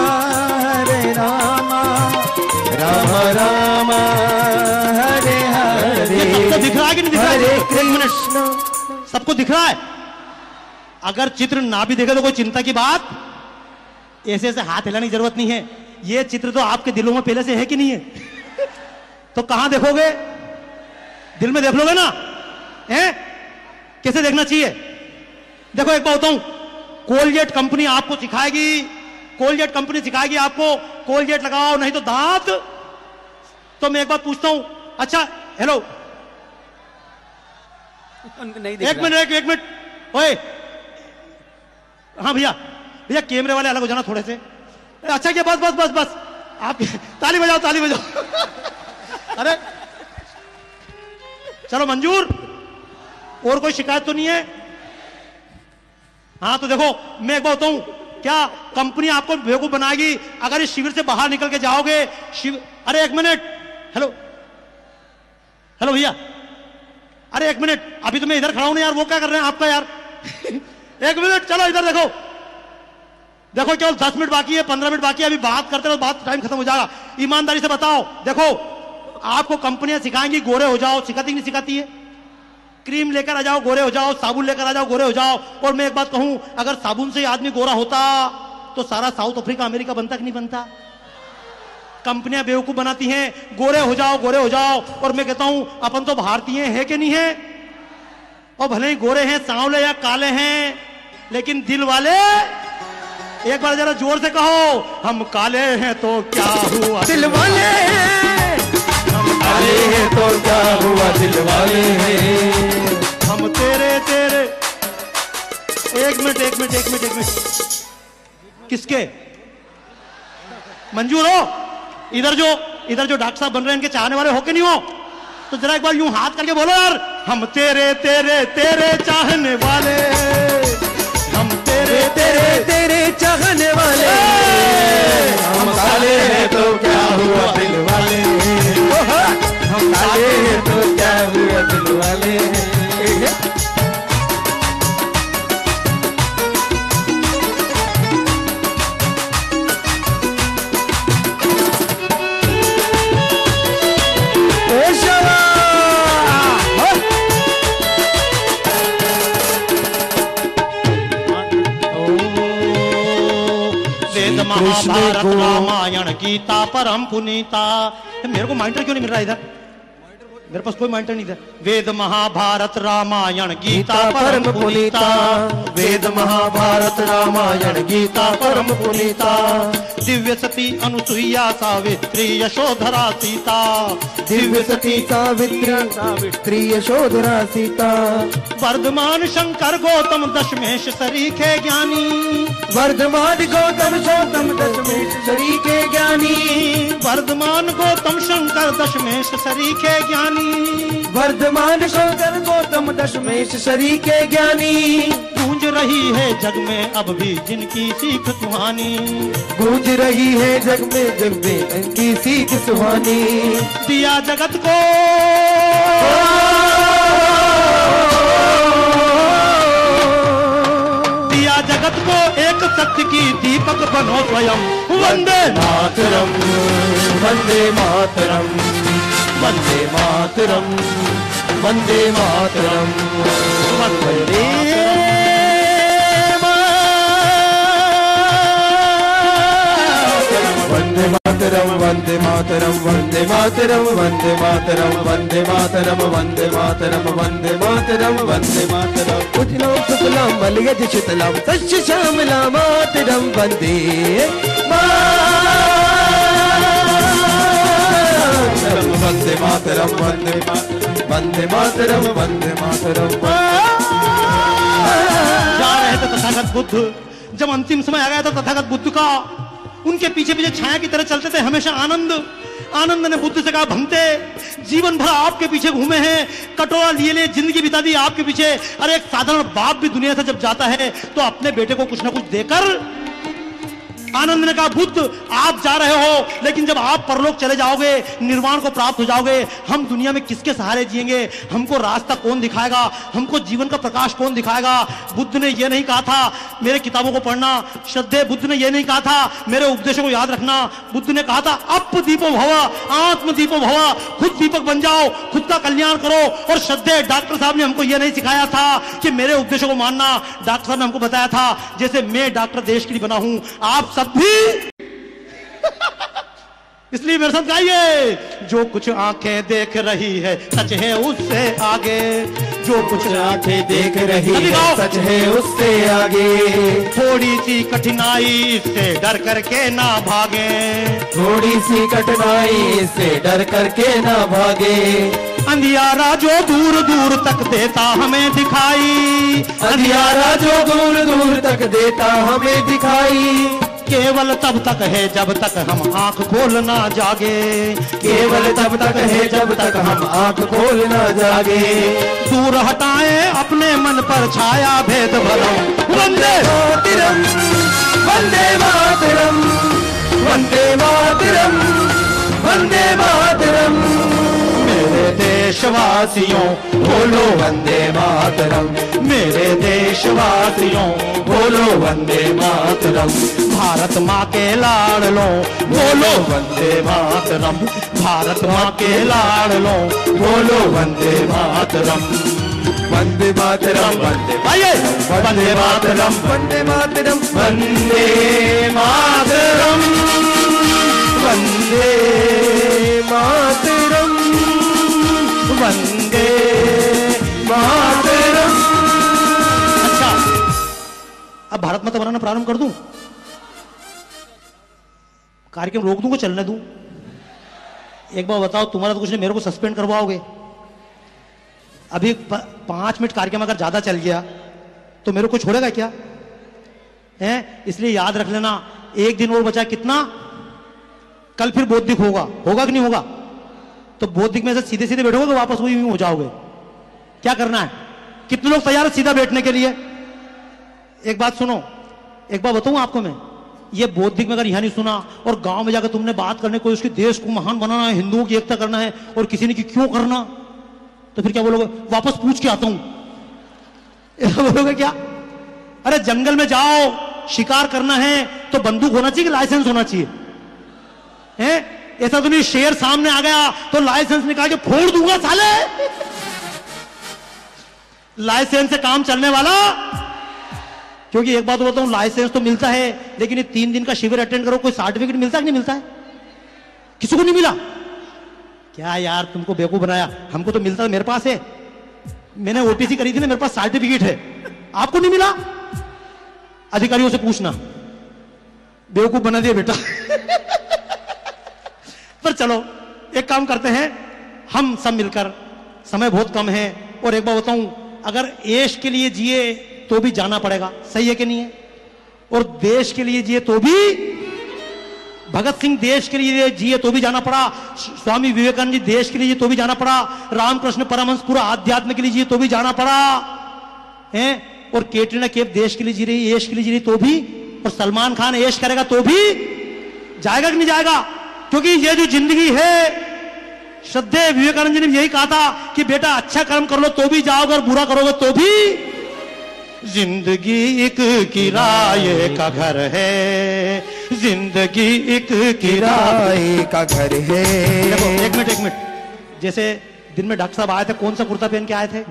हरे राम राम राम हरे हरे। सबको दिख रहा है कि नहीं दिख रहा है? हरे एक मिनट, कृष्ण। सबको दिख रहा है? अगर चित्र ना भी देखे तो कोई चिंता की बात, ऐसे ऐसे हाथ हिलाने की जरूरत नहीं है। ये चित्र तो आपके दिलों में पहले से है कि नहीं है? तो कहां देखोगे? दिल में देख लोगे ना? हैं? कैसे देखना चाहिए? देखो एक बात बताऊं, कोलगेट कंपनी आपको सिखाएगी, कोलगेट कंपनी सिखाएगी आपको, कोलगेट लगाओ नहीं तो दांत। तो मैं एक बात पूछता हूं, अच्छा हेलो, नहीं एक मिनट एक, एक मिनट, ओए, हाँ भैया भैया कैमरे वाले अलग हो जाना थोड़े से। अच्छा क्या, बस बस बस बस, आप ताली बजाओ ताली बजाओ। अरे चलो मंजूर, और कोई शिकायत तो नहीं है? हाँ तो देखो मैं एक बात बताऊं, क्या कंपनी आपको बेवकूफ बनाएगी अगर इस शिविर से बाहर निकल के जाओगे? शिविर, अरे एक मिनट, हेलो हेलो भैया, अरे एक मिनट, अभी तो मैं इधर खड़ा हूं ना यार, वो क्या कर रहे हैं आपका यार? एक मिनट, चलो इधर देखो, देखो केवल दस मिनट बाकी है, पंद्रह मिनट बाकी है, अभी बात करते रहो, बात टाइम खत्म हो जाएगा। ईमानदारी से बताओ, देखो आपको कंपनियां सिखाएंगी गोरे हो जाओ, सिखाती नहीं सिखाती है? क्रीम लेकर आ जाओ गोरे हो जाओ, साबुन लेकर आ जाओ गोरे हो जाओ। और मैं एक बात कहूं, अगर साबुन से आदमी गोरा होता तो सारा साउथ अफ्रीका अमेरिका बनता कि नहीं बनता? कंपनियां बेवकूफ बनाती हैं, गोरे हो जाओ गोरे हो जाओ, और मैं कहता हूं अपन तो भारतीय हैं कि नहीं है? और भले ही गोरे हैं, सांवले या काले हैं, लेकिन दिल वाले, एक बार जरा जोर से कहो, हम काले हैं तो क्या हुआ दिल वाले हैं, हम काले हैं तो क्या हुआ दिल वाले हैं, हम तेरे तेरे। एक मिनट एक मिनट एक मिनट एक मिनट, किसके मंजूर हो? इधर जो इधर जो डॉक्टर साहब बन रहे हैं, इनके चाहने वाले हो के नहीं हो? तो जरा एक बार यूं हाथ करके बोलो यार, हम तेरे तेरे तेरे चाहने वाले, हम तेरे तेरे तेरे चाहने वाले, हम काले हैं तो क्या हुआ दिल वाले, हम काले हैं तो क्या हुआ दिल वाले। महाभारत रामायण गीता परम पुनीता। मेरे को माइंटर क्यों नहीं मिल रहा इधर? मेरे पास कोई माइंटर नहीं था। वेद महाभारत रामायण गीता परम पुनीता, वेद महाभारत रामायण गीता परम पुनीता, दिव्य सती अनुसुईया सावित्री यशोधरा सीता, दिव्य सती सावित्री सावित्री यशोधरा सीता, वर्धमान शंकर गौतम दशमेश सरीखे ज्ञानी, वर्धमान गौतम गौतम दशमेश सरीखे ज्ञानी, वर्धमान गौतम शंकर दशमेश सरीखे ज्ञानी, वर्धमान शंकर गौतम दशमेश सरीखे ज्ञानी, गूंज रही है जग में अब भी जिनकी सीख सुहानी, गूंज रही है जग में जग में इनकी सीख सुहानी, दिया जगत को दिया जगत को एक सत्य की दीपक बनो स्वयं, वंदे मातरम वंदे मातरम वंदे मातरम वंदे मातरम वंदे वंदे मातरम वंदे मातरम वंदे मातरम वंदे मातरम वंदे मातरम वंदे मातरम वंदे मातरम वंदे मातरम उजलो सुफलाम मलयज शितलाम सच्च श्यामला मातरम वंदे वंदे मातरम वंदे वंदे मातरम वंदे मातरम। जा रहे थे तथागत बुद्ध, जब अंतिम समय आ गया था तथागत बुद्ध का, उनके पीछे पीछे छाया की तरह चलते थे हमेशा आनंद। आनंद ने बुद्ध से कहा, भंते जीवन भर आपके पीछे घूमे हैं, कटोरा लिए लिए जिंदगी बिता दी आपके पीछे। अरे एक साधारण बाप भी दुनिया से जब जाता है तो अपने बेटे को कुछ ना कुछ देकर। आनंद ने कहा, बुद्ध आप जा रहे हो, लेकिन जब आप परलोक चले जाओगे, निर्वाण को प्राप्त हो जाओगे, हम दुनिया में किसके सहारे जिएंगे? हमको रास्ता कौन दिखाएगा? हमको जीवन का प्रकाश कौन दिखाएगा? बुद्ध ने यह नहीं कहा था मेरे किताबों को पढ़ना, श्रद्धे बुद्ध ने यह नहीं कहा था मेरे उपदेशों को याद रखना। बुद्ध ने कहा था अप दीपो भव, आत्म दीपो भव, खुद दीपक बन जाओ, खुद का कल्याण करो। और श्रद्धे डॉक्टर साहब ने हमको यह नहीं सिखाया था कि मेरे उपदेशों को मानना। डॉक्टर साहब ने हमको बताया था जैसे मैं डॉक्टर देश के लिए बना हूं, आप सब भी इसलिए मेरे साथ गाइए, जो कुछ आंखें देख रही है सच है उससे आगे, जो कुछ आंखें देख रही है सच है उससे आगे, थोड़ी सी कठिनाई से डर करके ना भागे, थोड़ी सी कठिनाई से डर करके ना भागे, अंधियारा जो दूर दूर तक देता हमें दिखाई, अंधियारा जो दूर दूर तक देता हमें दिखाई, केवल तब तक है जब तक हम आंख खोल ना जागे, केवल तब तक है जब तक हम आंख खोल ना जागे, दूर हटाए अपने मन पर छाया भेद भरम, वंदे मातरम वंदे मातरम वंदे मातरम वंदे मातरम। मेरे देशवासियों बोलो वंदे मातरम, मेरे देशवासियों बोलो वंदे मातरम, भारत माँ के लाडलों बोलो वंदे मातरम, भारत माँ के लाडलों बोलो वंदे मातरम, वंदे मातरम वंदे आइए वंदे मातरम वंदे मातरम वंदे मातरम वंदे मातरम वंदे मातरम। अच्छा, अब भारत माता बनाना प्रारंभ कर दूं? कार्यक्रम रोक दूं को चलने दूं? एक बार बताओ, तुम्हारा तो कुछ नहीं, मेरे को सस्पेंड करवाओगे? अभी पांच मिनट कार्यक्रम अगर ज्यादा चल गया तो मेरे को छोड़ेगा क्या? हैं? इसलिए याद रख लेना, एक दिन और बचा, कितना? कल फिर बौद्धिक होगा, होगा कि नहीं होगा? तो बौद्धिक में से सीधे सीधे बैठोगे तो वापस वही हो जाओगे। क्या करना है? कितने लोग तैयार है सीधा बैठने के लिए? एक बात सुनो, एक बात बताऊं आपको मैं, ये बौद्धिक में अगर यहां नहीं सुना और गांव में जाकर तुमने बात करने को, उसके देश को महान बनाना है, हिंदुओं की एकता करना है, और किसी ने कि क्यों करना, तो फिर क्या बोलोगे? वापस पूछ के आता हूं। बोलोगे क्या? अरे जंगल में जाओ, शिकार करना है तो बंदूक होना चाहिए कि लाइसेंस होना चाहिए? हैं? ऐसा तो नहीं शेर सामने आ गया तो लाइसेंस निकाल के फोड़ दूंगा साले। लाइसेंस से काम चलने वाला? क्योंकि एक बात बताऊं, लाइसेंस तो मिलता है, लेकिन ये तीन दिन का शिविर अटेंड करो, कोई सर्टिफिकेट मिलता है कि नहीं मिलता है? किसी को नहीं मिला क्या यार? तुमको बेवकूफ बनाया, हमको तो मिलता है, मेरे पास है, मैंने ओपीसी करी थी ना, मेरे पास सर्टिफिकेट है, आपको नहीं मिला? अधिकारियों से पूछना, बेवकूफ बना दिया बेटा। पर चलो एक काम करते हैं, हम सब मिलकर, समय बहुत कम है, और एक बार बताऊं, अगर ऐश के लिए जिए तो भी जाना पड़ेगा, सही है कि नहीं है? और देश के लिए जिए तो भी, भगत सिंह देश के लिए जिए तो भी जाना पड़ा, स्वामी विवेकानंद जी देश के लिए जिए तो भी जाना पड़ा, रामकृष्ण परमहंस पूरा आध्यात्म के लिए जिए तो भी जाना पड़ा है, और कैटरीना कैफ देश के लिए जी रही, ऐश के लिए जी रही तो भी, और सलमान खान ऐश करेगा तो भी जाएगा कि नहीं जाएगा? क्योंकि ये जो जिंदगी है, श्रद्धेय विवेकानंद जी ने यही कहा था कि बेटा अच्छा कर्म कर लो तो भी जाओगे, और बुरा करोगे तो भी। जिंदगी एक किराए का घर है, जिंदगी एक किराए का घर है। देखो एक मिनट एक मिनट, जैसे दिन में डॉक्टर साहब आए थे, कौन सा कुर्ता पहन के आए थे?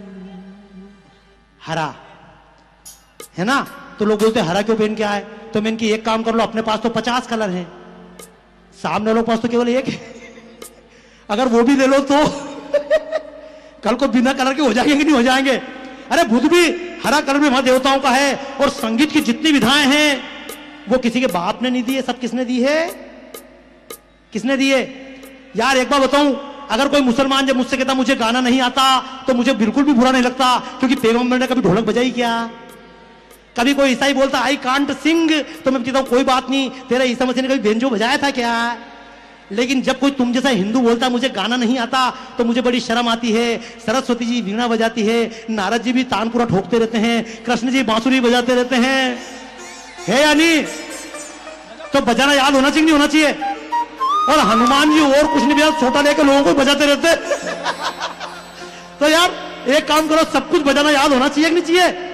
हरा, है ना? तो लोग बोलते हरा क्यों पहन के आए? तो मैं इनकी एक काम कर लो, अपने पास तो पचास कलर हैं, सामने लोग पास तो केवल एक है, अगर वो भी ले लो तो कल को बिना कलर के हो जाएंगे कि नहीं हो जाएंगे? अरे बुध भी हरा कलर में वहां देवताओं का है, और संगीत की जितनी विधाएं हैं वो किसी के बाप ने नहीं दी है, सब किसने दी है? किसने दी है यार? एक बार बताऊं, अगर कोई मुसलमान जब मुझसे कहता मुझे गाना नहीं आता, तो मुझे बिल्कुल भी बुरा नहीं लगता, क्योंकि पैगंबर ने कभी ढोलक बजाई क्या? कभी कोई ईसाई बोलता आई कांट सिंग, तो मैं कहता हूं कोई बात नहीं, तेरा ईसा मसीह ने कभी बेंजो बजाया था क्या? लेकिन जब कोई तुम जैसा हिंदू बोलता मुझे गाना नहीं आता, तो मुझे बड़ी शर्म आती है। सरस्वती जी वीणा बजाती है, नारद जी भी तानपुरा ठोकते रहते हैं, कृष्ण जी बांसुरी बजाते रहते हैं, है या नहीं? तो बजाना याद होना चाहिए नहीं होना चाहिए? और हनुमान जी और कुछ नहीं, छोटा लेकर लोगों को बजाते रहते। तो यार एक काम करो, सब कुछ बजाना याद होना चाहिए कि नहीं चाहिए?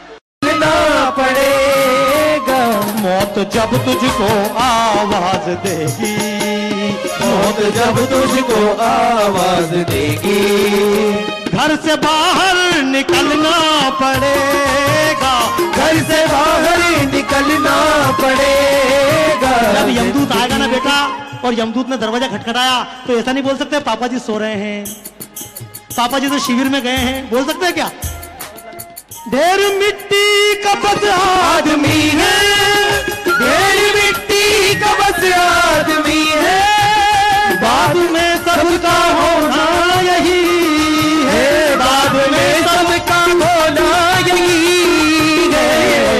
पड़ेगा मौत जब तुझको आवाज देगी, मौत जब तुझको आवाज देगी, घर से बाहर निकलना पड़ेगा, घर से बाहर निकलना पड़ेगा। जब यमदूत आएगा ना बेटा, और यमदूत ने दरवाजा खटखटाया, तो ऐसा नहीं बोल सकते पापा जी सो रहे हैं, पापा जी तो शिविर में गए हैं, बोल सकते हैं क्या? ढेर मिट्टी का बस आदमी है, ढेर मिट्टी का बस आदमी है, बाद में सबका होना यही है, बाद में सबका होना यही है।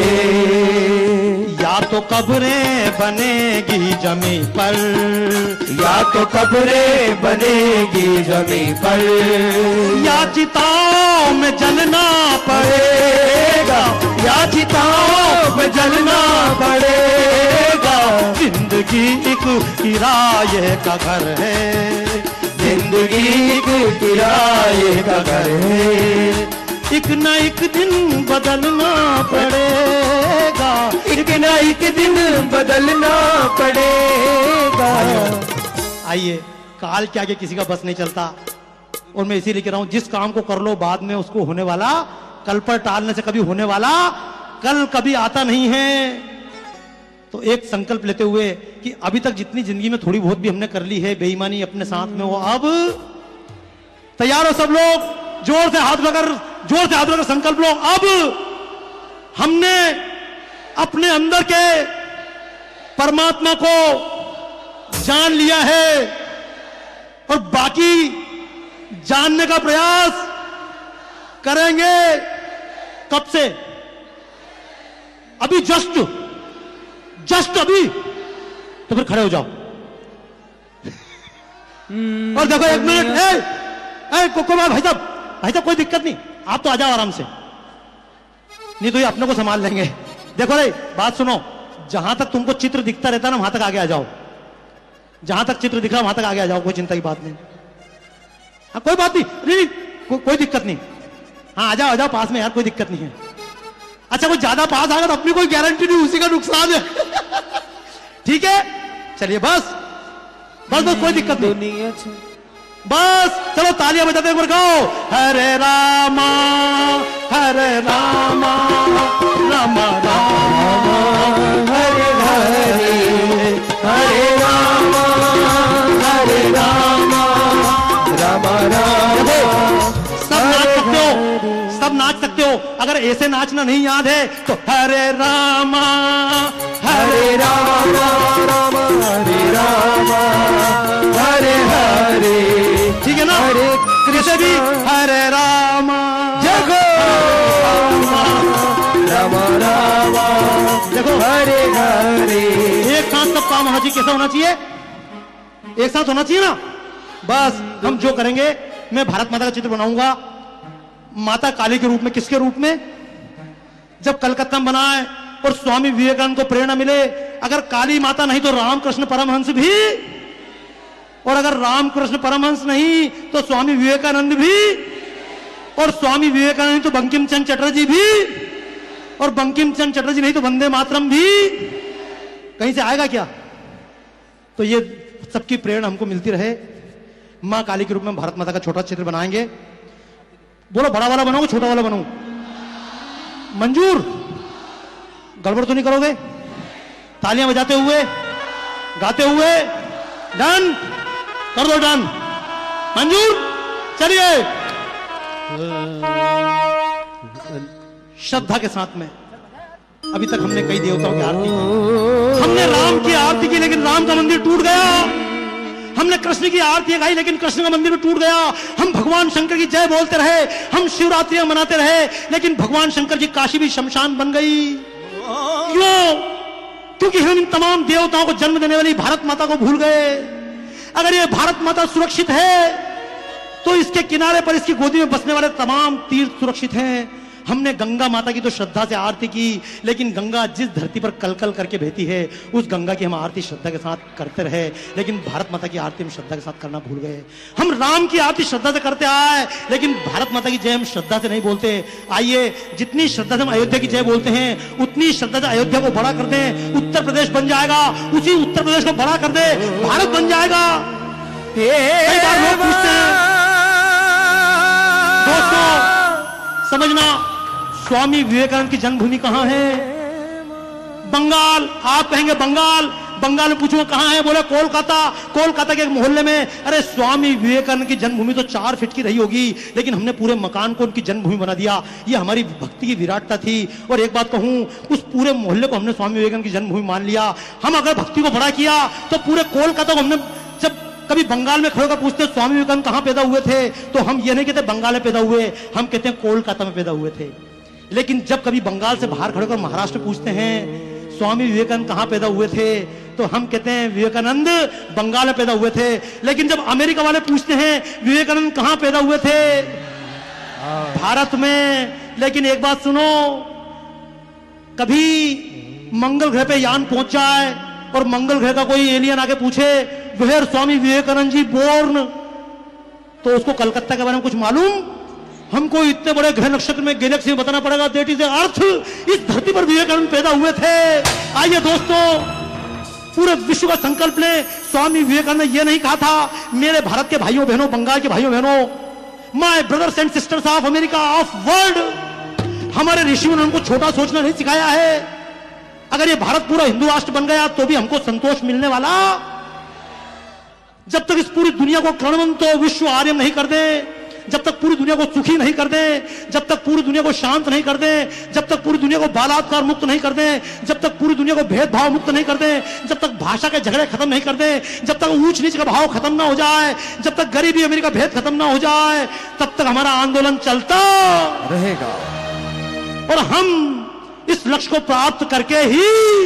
या तो कब्रें बनेगी जमीन पर, या तो कब्रें बनेगी जमीन पर, या चिताओं में जलना पड़ेगा, या चिताओं में जलना पड़ेगा। जिंदगी एक किराए का घर है, जिंदगी एक किराए का घर है, एक न एक दिन बदलना पड़ेगा, एक न एक दिन बदलना पड़ेगा। आइए, काल के आगे किसी का बस नहीं चलता, और मैं इसीलिए कह रहा हूं, जिस काम को कर लो बाद में उसको होने वाला, कल पर टालने से कभी होने वाला कल कभी आता नहीं है। तो एक संकल्प लेते हुए कि अभी तक जितनी जिंदगी में थोड़ी बहुत भी हमने कर ली है बेईमानी अपने साथ में, वो अब तैयार हो सब लोग, जोर से हाथ लगाकर जोर से हाथ लगाकर संकल्प लो। अब हमने अपने अंदर के परमात्मा को जान लिया है और बाकी जानने का प्रयास करेंगे। कब से? अभी जस्ट जस्ट अभी। तो फिर खड़े हो जाओ और देखो एक मिनट। ए, ए, को, को, भाई साहब भाई साहब कोई दिक्कत नहीं, आप तो आ जाओ आराम से, नहीं तो ये अपने को संभाल लेंगे। देखो रे बात सुनो, जहां तक तुमको चित्र दिखता रहता ना वहां तक आगे आ जाओ, जहां तक चित्र दिख रहा वहां तक आगे आ जाओ, कोई चिंता की बात नहीं। हाँ कोई बात नहीं, नहीं को, कोई दिक्कत नहीं। हाँ आ जाओ आ जाओ पास में यार, कोई दिक्कत नहीं है। अच्छा कोई ज्यादा पास आ गया तो अपनी कोई गारंटी नहीं, उसी का नुकसान है। ठीक है चलिए बस बस बस कोई दिक्कत नहीं, बस चलो तालियां बजाते एक बार गाओ, हरे रामा हरे रामा रामा रामा हरे हरे हरे रामा हरे रामा रामा रामा। सब नाच सकते हो, सब नाच सकते हो। अगर ऐसे नाचना नहीं याद है तो हरे रामा हरे रामा रामा हरे रामा हरे हरे, ठीक है ना? कैसे भी हरे रामा जगो रामा रामा देखो हरे हरे। एक साथ सब काम होना चाहिए। कैसा होना चाहिए? एक साथ होना चाहिए ना। बस हम जो करेंगे, मैं भारत माता का चित्र बनाऊंगा माता काली के रूप में। किसके रूप में? जब कलकत्ता में बनाए और स्वामी विवेकानंद को प्रेरणा मिले, अगर काली माता नहीं तो रामकृष्ण परमहंस भी, और अगर रामकृष्ण परमहंस नहीं तो स्वामी विवेकानंद भी, और स्वामी विवेकानंद तो बंकिम चंद्र चटर्जी भी, और बंकिम चंद्र चटर्जी नहीं तो वंदे मातरम भी। कहीं से आएगा क्या? तो ये सबकी प्रेरणा हमको मिलती रहे। मां काली के रूप में भारत माता का छोटा चित्र बनाएंगे। बोलो बड़ा वाला बनाओ छोटा वाला बनाओ? मंजूर? गड़बड़ तो नहीं करोगे? तालियां बजाते हुए गाते हुए डन कर दो, डन मंजूर। चलिए श्रद्धा के साथ में, अभी तक हमने कई देवताओं की आरती की, हमने राम की आरती की लेकिन राम का मंदिर टूट गया। हमने कृष्ण की आरती गाई लेकिन कृष्ण का मंदिर भी टूट गया। हम भगवान शंकर की जय बोलते रहे, हम शिवरात्रियां मनाते रहे, लेकिन भगवान शंकर जी काशी भी शमशान बन गई। क्यों? क्योंकि हम इन तमाम देवताओं को जन्म देने वाली भारत माता को भूल गए। अगर ये भारत माता सुरक्षित है तो इसके किनारे पर इसकी गोदी में बसने वाले तमाम तीर्थ सुरक्षित हैं। हमने गंगा माता की तो श्रद्धा से आरती की, लेकिन गंगा जिस धरती पर कलकल करके बहती है उस गंगा की हम आरती श्रद्धा के साथ करते रहे, लेकिन भारत माता की आरती हम श्रद्धा के साथ करना भूल गए। हम राम की आरती श्रद्धा से करते आए, लेकिन भारत माता की जय हम श्रद्धा से नहीं बोलते। आइए जितनी श्रद्धा से हम अयोध्या की जय बोलते हैं उतनी श्रद्धा से अयोध्या को बड़ा कर दें। उत्तर प्रदेश बन जाएगा, उसी उत्तर प्रदेश को बड़ा कर दे, भारत बन जाएगा। कई बार लोग पूछते हैं, दोस्तों समझना, स्वामी विवेकानंद की जन्मभूमि कहां है? बंगाल। आप कहेंगे बंगाल, बंगाल में पूछूंगा कहां है? बोले कोलकाता। कोलकाता के एक मोहल्ले में। अरे स्वामी विवेकानंद की जन्मभूमि तो चार फीट की रही होगी, लेकिन हमने पूरे मकान को उनकी जन्मभूमि बना दिया। ये हमारी भक्ति की विराटता थी। और एक बात कहूं, उस पूरे मोहल्ले को हमने स्वामी विवेकानंद की जन्मभूमि मान लिया। हम अगर भक्ति को बड़ा किया तो पूरे कोलकाता को हमने, जब कभी बंगाल में खड़े होकर पूछते स्वामी विवेकानंद कहां पैदा हुए थे, तो हम ये नहीं कहते बंगाल में पैदा हुए, हम कहते हैं कोलकाता में पैदा हुए थे। लेकिन जब कभी बंगाल से बाहर खड़े होकर महाराष्ट्र पूछते हैं स्वामी विवेकानंद कहां पैदा हुए थे, तो हम कहते हैं विवेकानंद बंगाल में पैदा हुए थे। लेकिन जब अमेरिका वाले पूछते हैं विवेकानंद कहां पैदा हुए थे, भारत में। लेकिन एक बात सुनो, कभी मंगल ग्रह पे यान पहुंच जाए और मंगल ग्रह का कोई एलियन आके पूछे वेयर स्वामी विवेकानंद जी बोर्न, तो उसको कलकत्ता के बारे में कुछ मालूम? हमको इतने बड़े ग्रह नक्षत्र में गैलेक्सी में बताना पड़ेगा दैट इज अर्थ, इस धरती पर विवेकानंद पैदा हुए थे। आइए दोस्तों, पूरे विश्व का संकल्प ले। स्वामी विवेकानंद ने यह नहीं कहा था मेरे भारत के भाइयों बहनों, बंगाल के भाइयों बहनों, my brothers and sisters of America of world, हमारे ऋषियों ने हमको छोटा सोचना नहीं सिखाया है। अगर ये भारत पूरा हिंदू राष्ट्र बन गया तो भी हमको संतोष मिलने वाला, जब तक इस पूरी दुनिया को कर्णवंतो विश्व आर्य नहीं कर दे, जब तक पूरी दुनिया को सुखी नहीं कर दे, जब तक पूरी दुनिया को शांत नहीं कर दे, जब तक पूरी दुनिया को बलात्कार मुक्त नहीं कर दे, जब तक पूरी दुनिया को भेदभाव मुक्त नहीं कर दे, जब तक भाषा के झगड़े खत्म नहीं कर दे, जब तक ऊंच नीच का भाव खत्म ना हो जाए, जब तक गरीबी अमीरी का भेद खत्म ना हो जाए, तब तक हमारा आंदोलन चलता रहेगा। और हम इस लक्ष्य को प्राप्त करके ही,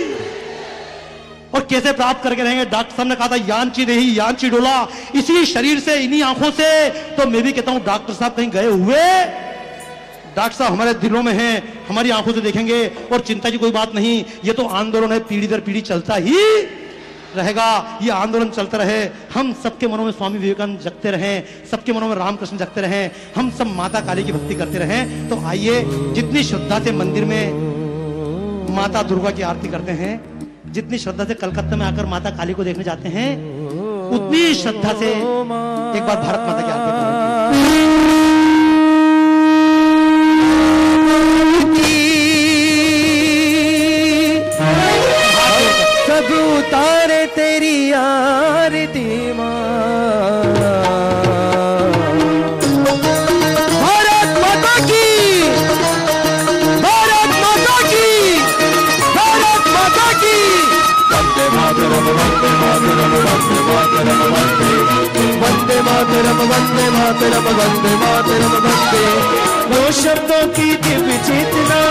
और कैसे प्राप्त करके रहेंगे? डॉक्टर साहब ने कहा था यांची रही यांची डोला, इसी शरीर से, इन्हीं आंखों से। तो मैं भी कहता हूं डॉक्टर साहब कहीं गए हुए? डॉक्टर साहब हमारे दिलों में हैं, हमारी आंखों से देखेंगे। और चिंता की कोई बात नहीं, ये तो आंदोलन है, पीढ़ी दर पीढ़ी चलता ही रहेगा। ये आंदोलन चलता रहे, हम सबके मनों में स्वामी विवेकानंद जगते रहें, सबके मनों में रामकृष्ण जगते रहें, हम सब माता काली की भक्ति करते रहें। तो आइए, जितनी श्रद्धा से मंदिर में माता दुर्गा की आरती करते हैं, जितनी श्रद्धा से कलकत्ता में आकर माता काली को देखने जाते हैं, उतनी श्रद्धा से एक बार भारत माता की आरती करें। सब उतारे तेरी आरती माँ, भारत माता की, भारत माता की, भारत माता की। वंदे मातरम, वंदे मातरम, वंदे मातरम, वंदे मातरम, वंदे मातरम, वंदे मातरम, वंदे। दो शब्दों की दिव्य चेतना,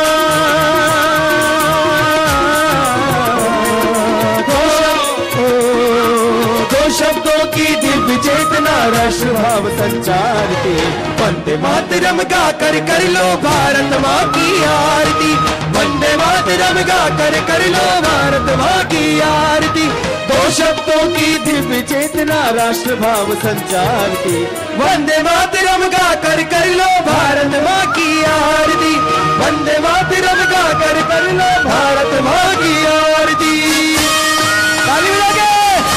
दो शब्दों की दिव्य चेतना राष्ट्र भाव संचारती। वंदे मातरम गा कर कर लो भारत माँ की आरती, वंदे मातरम गा कर कर लो भारत माँ की आरती। दो शब्दों की दिव्य चेतना राष्ट्र भाव संचारती। वंदे मातरम गा कर कर लो भारत माँ की आरती, वंदे मातरम गा कर कर लो भारत माँ की आरती। ताली बजा के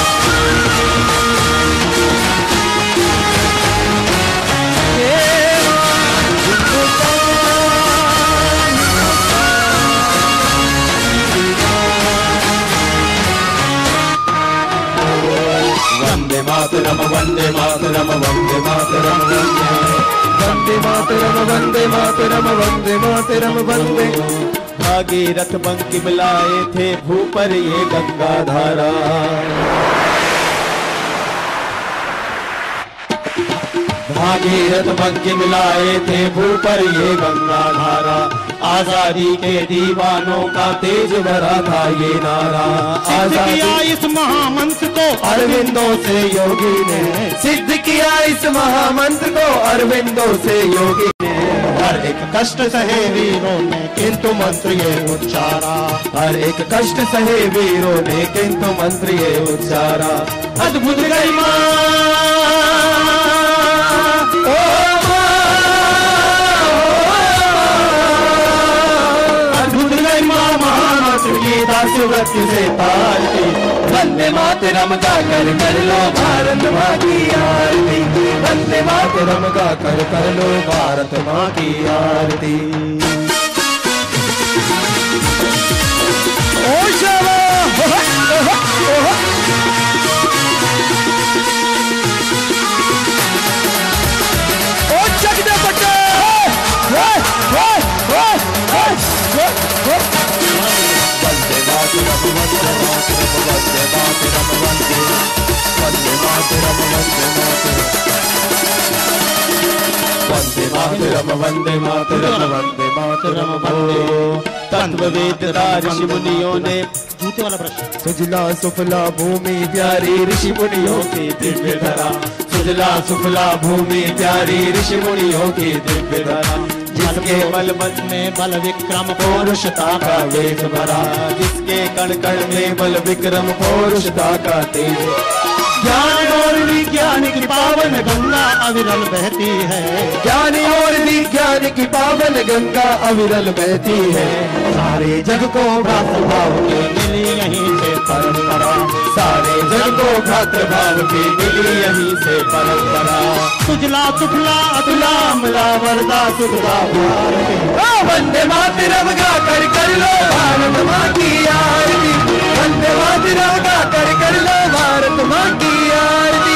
वंदे मातरम, वंदे मातरम, वंदे मातरम, वंदे मातरम, वंदे मातरम, वंदे मातरम, वंदे। भागीरथ बंकिम लाए थे भू पर ये गंगा धारा, भागीरथ बंकिम लाए थे भू पर ये गंगा धारा। आजादी के दीवानों का तेज भरा था ये नारा। सिद्ध किया इस महामंत्र को अरविंदों से योगी ने, सिद्ध किया इस महामंत्र को अरविंदों से योगी ने। हर एक कष्ट सहे वीरों ने किंतु मंत्र ये उच्चारा, हर एक कष्ट सहे वीरों ने किंतु मंत्र ये उच्चारा। अद्भुत गरिमा ओ अद्भुत गरिमा महामंत्र की दासवृत्ति से तारती। वंदे मातरम गा कर कर लो भारत माँ की आरती, वंदे मातरम गा कर कर लो भारत माँ की आरती। ओ शाबा ओ चक दे पट्टे वंदे मातरम, वंदे मातरम, वंदे मातरम, वंदे वंदे मातरम, वंदे मातरम, वंदे मातरम, वंदे मातरम, वंदे। तत्ववेदता ऋषि मुनियों ने, जूते वाला प्रश्न। सुजला सुफला भूमि प्यारी ऋषि मुनियों की दिव्य धरा, सुजला सुफला भूमि प्यारी ऋषि मुनियों की दिव्य धरा। जिसके बल बल में बल विक्रम पौरुषता का वेग भरा, जिसके कण कण में बल विक्रम पौरुषता का तेज। ज्ञान और विज्ञान की पावन गंगा अविरल बहती है। ज्ञान और विज्ञान की पावन गंगा अविरल बहती है। सारे जग को भ्रातृभाव की मिली यहीं से परंपरा। सारे जग को भ्रातृभाव की मिली यहीं से परंपरा। सुजला सुफला अतुला अमला वरदा सुखदा भारती। वंदे मातरम गा कर कर लो भारत माँ की आरती। वंदे मातरम गा कर कर लो भारत माँ की आरती।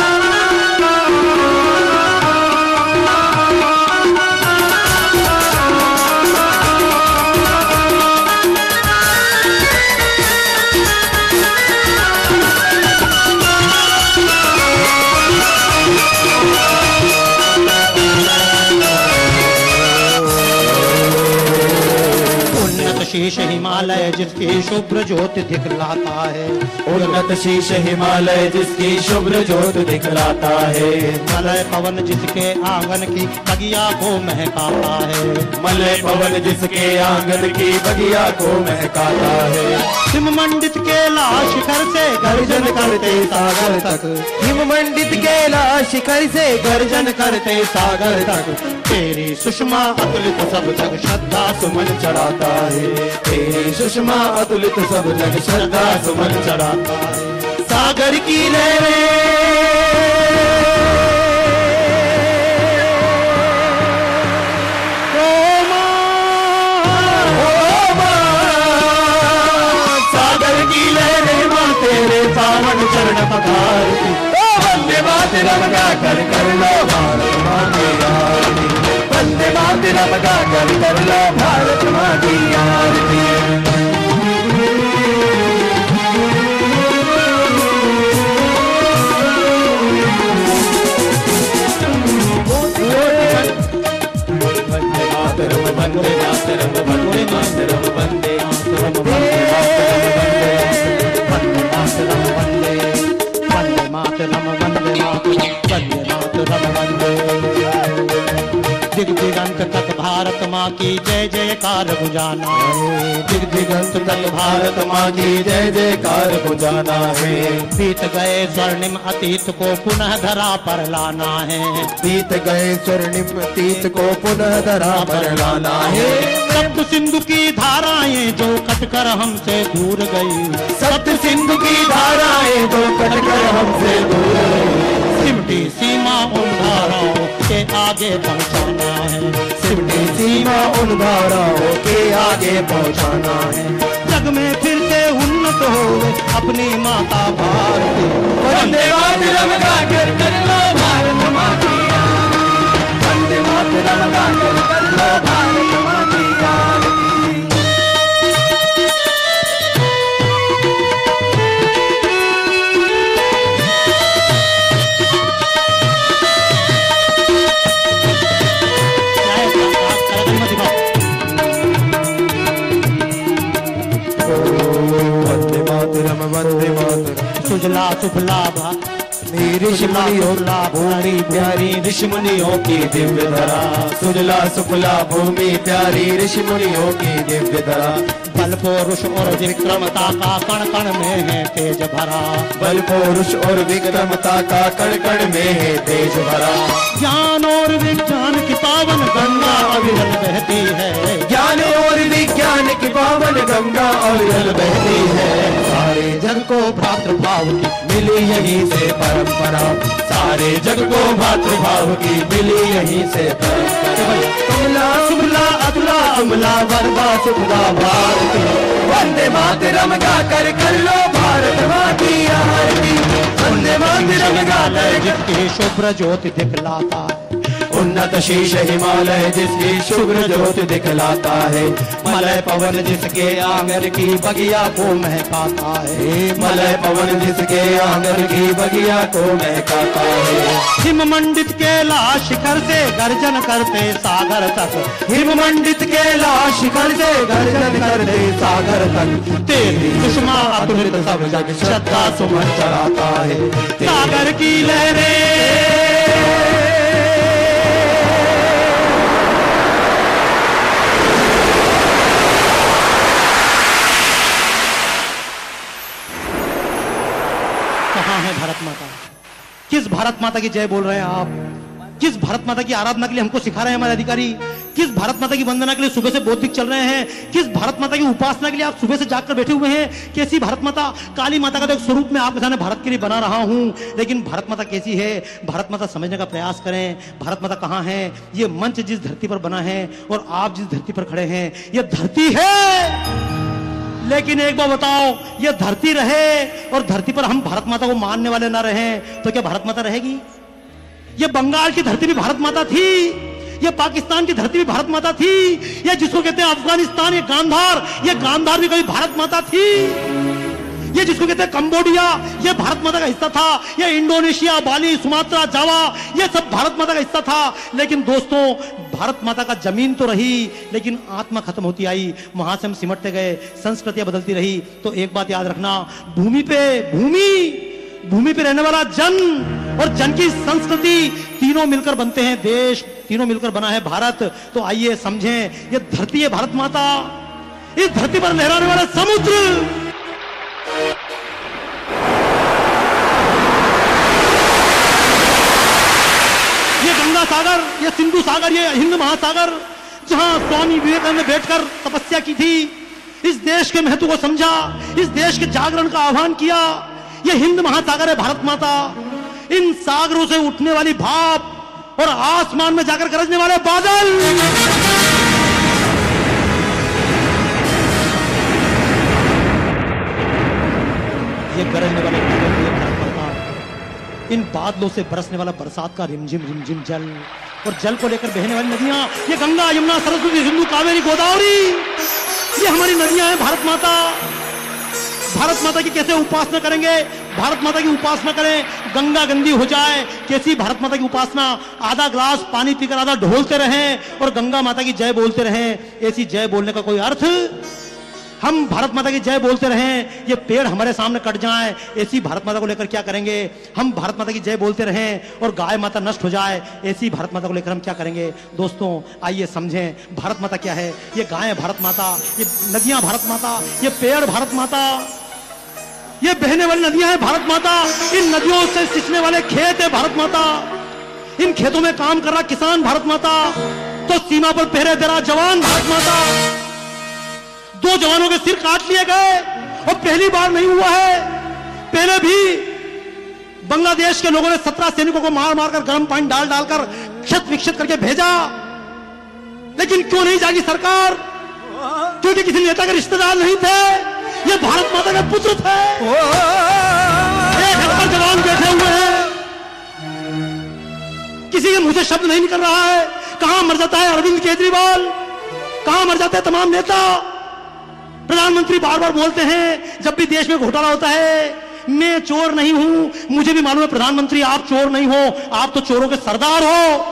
शीश हिमालय जिसकी शुभ्र ज्योति दिखलाता है। उन्नत शीश हिमालय जिसकी शुभ्र ज्योत दिखलाता है। मलय पवन जिसके आंगन की बगिया को महकाता है। मलय पवन जिसके आंगन की बगिया को महकाता है। हिम मंडित केला शिखर से गर्जन करते सागर तक। हिम मंडित केला शिखर से गर्जन करते सागर तक। तेरी सुषमा अतुलित सब जग श्रद्धा सुमन चढ़ाता है। तेरी सुषमा अतुलित सब जग श्रद्धा सुमन चढ़ाता है। सागर की लहरें पावन चरण पधारती। वंदे मातरम गा कर कर लो भारत माँ की आरती। वंदे मातरम गा कर कर लो भारत माँ की आरती। वंदे मातरम वंदे मातरम वंदे मातरम वंदे मातरम वंदे वंदे मातरम वंदे मातरम वंदे मातरम वंदे। दिग दिगंत तक भारत माँ की जय जयकार गुजाना है। दिग दिगंत तक भारत माँ की जय जयकार गुजाना है। बीत गए स्वर्णिम अतीत को पुनः धरा पर लाना है। बीत गए स्वर्णिम अतीत को पुनः धरा पर लाना है। सप्त सिंधु की धाराएं जो कटकर हमसे दूर गई। सप्त सिंधु की धाराएं जो कटकर हमसे दूर गई। सिमटी सीमा उन धाराओं के आगे पहुँचाना है। सिमटी सीमा उन धाराओं के आगे पहुँचाना है। जग में फिर से उन्नत हो अपनी माता भारती। वंदे मातरम गा कर कर लो भारत माँ की आरती। वंदे मातरम गा कर कर लो भारत माँ की आरती। वंदे मातरम वंदे मातरम। सुजला सुफला भा ऋषि मुनियों भूमि प्यारी ऋषि मुनियों की दिव्य धरा। सुजला सुफला भूमि प्यारी ऋषि मुनियों की दिव्य धरा। बल पुरुष और विक्रमता का कण कण में है तेज भरा। बल पुरुष और विक्रमता का कण कण में है तेज भरा। ज्ञान और विज्ञान की पावन गंगा अविरल बहती है। ज्ञान और विज्ञान की पावन गंगा अविरल बहती है। सारे जग को भ्रातृभाव की मिली यहीं से परंपरा। सारे जग को भ्रातृभाव की मिली यहीं से परंपरा। कमला सुमला अतुला अमला वरदा सुखदा भारती। वंदे मातरम गा कर कर लो भारत माँ की आरती। वंदे मातरम गा कर जिसकी शुभ्र ज्योति दिखलाता है। उन्नत शीश हिमालय जिसकी शुभ्र ज्योति दिखलाता है। मलय पवन जिसके आंगन की बगिया को महकाता है। मलय पवन जिसके आंगन की बगिया को महकाता है। हिम मंडित केला शिखर से गर्जन करते सागर तक। हिम मंडित केला शिखर से गर्जन करते सागर तक। तेरी सुषमा अतुलित सब जग श्रद्धा सुमन चढ़ाता है। सागर की लहरें कहाँ कहां है भारत माता? किस भारत माता की जय बोल रहे हैं आप? किस भारत माता की आराधना के लिए हमको सिखा रहे हैं हमारे अधिकारी? किस भारत माता की वंदना के लिए सुबह से बौद्धिक चल रहे हैं? किस भारत माता की उपासना के लिए आप सुबह से जागकर बैठे हुए हैं? कैसी भारत माता? काली माता का तो एक स्वरूप में आपके सामने भारत के लिए बना रहा हूं, लेकिन भारत माता कैसी है? भारत माता समझने का प्रयास करें। भारत माता कहां है? ये मंच जिस धरती पर बना है और आप जिस धरती पर खड़े हैं, ये धरती है, लेकिन एक बार बताओ, ये धरती रहे और धरती पर हम भारत माता को मानने वाले ना रहे तो क्या भारत माता रहेगी? ये बंगाल की धरती भी भारत माता थी, ये पाकिस्तान की धरती भी भारत माता थी, ये जिसको कहते हैं अफगानिस्तान, ये गांधार, ये गांधार भी कभी भारत माता थी, ये जिसको कहते हैं कंबोडिया, ये भारत माता का हिस्सा था, ये इंडोनेशिया, बाली, सुमात्रा, जावा, ये सब भारत माता का हिस्सा था। लेकिन दोस्तों, भारत माता का जमीन तो रही, लेकिन आत्मा खत्म होती आई, वहां से हम सिमटते गए, संस्कृतियां बदलती रही। तो एक बात याद रखना, भूमि पे भूमि भूमि पे रहने वाला जन और जन की संस्कृति, तीनों मिलकर बनते हैं देश, तीनों मिलकर बना है भारत। तो आइए समझें, ये धरती है भारत माता, इस धरती पर लहराने वाला समुद्र, ये गंगा सागर, ये सिंधु सागर, ये हिंद महासागर, जहां स्वामी विवेकानंद ने बैठकर तपस्या की थी, इस देश के महत्व को समझा, इस देश के जागरण का आह्वान किया। ये हिंद महासागर है भारत माता, इन सागरों से उठने वाली भाप और आसमान में जाकर गरजने वाले बादल, ये गरजने वाले बादल, ये भारत माता, इन बादलों से बरसने वाला बरसात का रिमझिम रिमझिम जल, और जल को लेकर बहने वाली नदियां, ये गंगा, यमुना, सरस्वती, सिंधु, कावेरी, गोदावरी, ये हमारी नदियां हैं भारत माता। भारत माता की कैसे उपासना करेंगे? भारत माता की उपासना करें, गंगा गंदी हो जाए, कैसी भारत माता की उपासना? आधा ग्लास पानी पीकर आधा ढोलते रहें और गंगा माता की जय बोलते रहें। ऐसी जय बोलने का कोई अर्थ? हम भारत माता की जय बोलते रहें, ये पेड़ हमारे सामने कट जाए, ऐसी भारत माता को लेकर क्या करेंगे? हम भारत माता की जय बोलते रहें और गाय माता नष्ट हो जाए, ऐसी भारत माता को लेकर हम क्या करेंगे? दोस्तों आइए समझें, भारत माता क्या है? ये गाय भारत माता, ये नदियां भारत माता, ये पेड़ भारत माता, ये बहने वाली नदियां हैं भारत माता, इन नदियों से सिंचने वाले खेत है भारत माता, इन खेतों में काम कर रहा किसान भारत माता, तो सीमा पर पहरे दे रहा जवान भारत माता। दो जवानों के सिर काट लिए गए और पहली बार नहीं हुआ है, पहले भी बांग्लादेश के लोगों ने सत्रह सैनिकों को मार मारकर गर्म पानी डाल डालकर क्षत विक्षत करके भेजा, लेकिन क्यों नहीं जागी सरकार? क्योंकि किसी नेता के रिश्तेदार नहीं थे, ये भारत माता के पुत्र थे। एक हजार जवान बैठे हुए हैं, किसी के मुंह से शब्द नहीं निकल रहा है। कहां मर जाता है अरविंद केजरीवाल? कहां मर जाते हैं तमाम नेता? प्रधानमंत्री बार बार बोलते हैं जब भी देश में घोटाला होता है, मैं चोर नहीं हूं। मुझे भी मालूम है प्रधानमंत्री, आप चोर नहीं हो, आप तो चोरों के सरदार हो।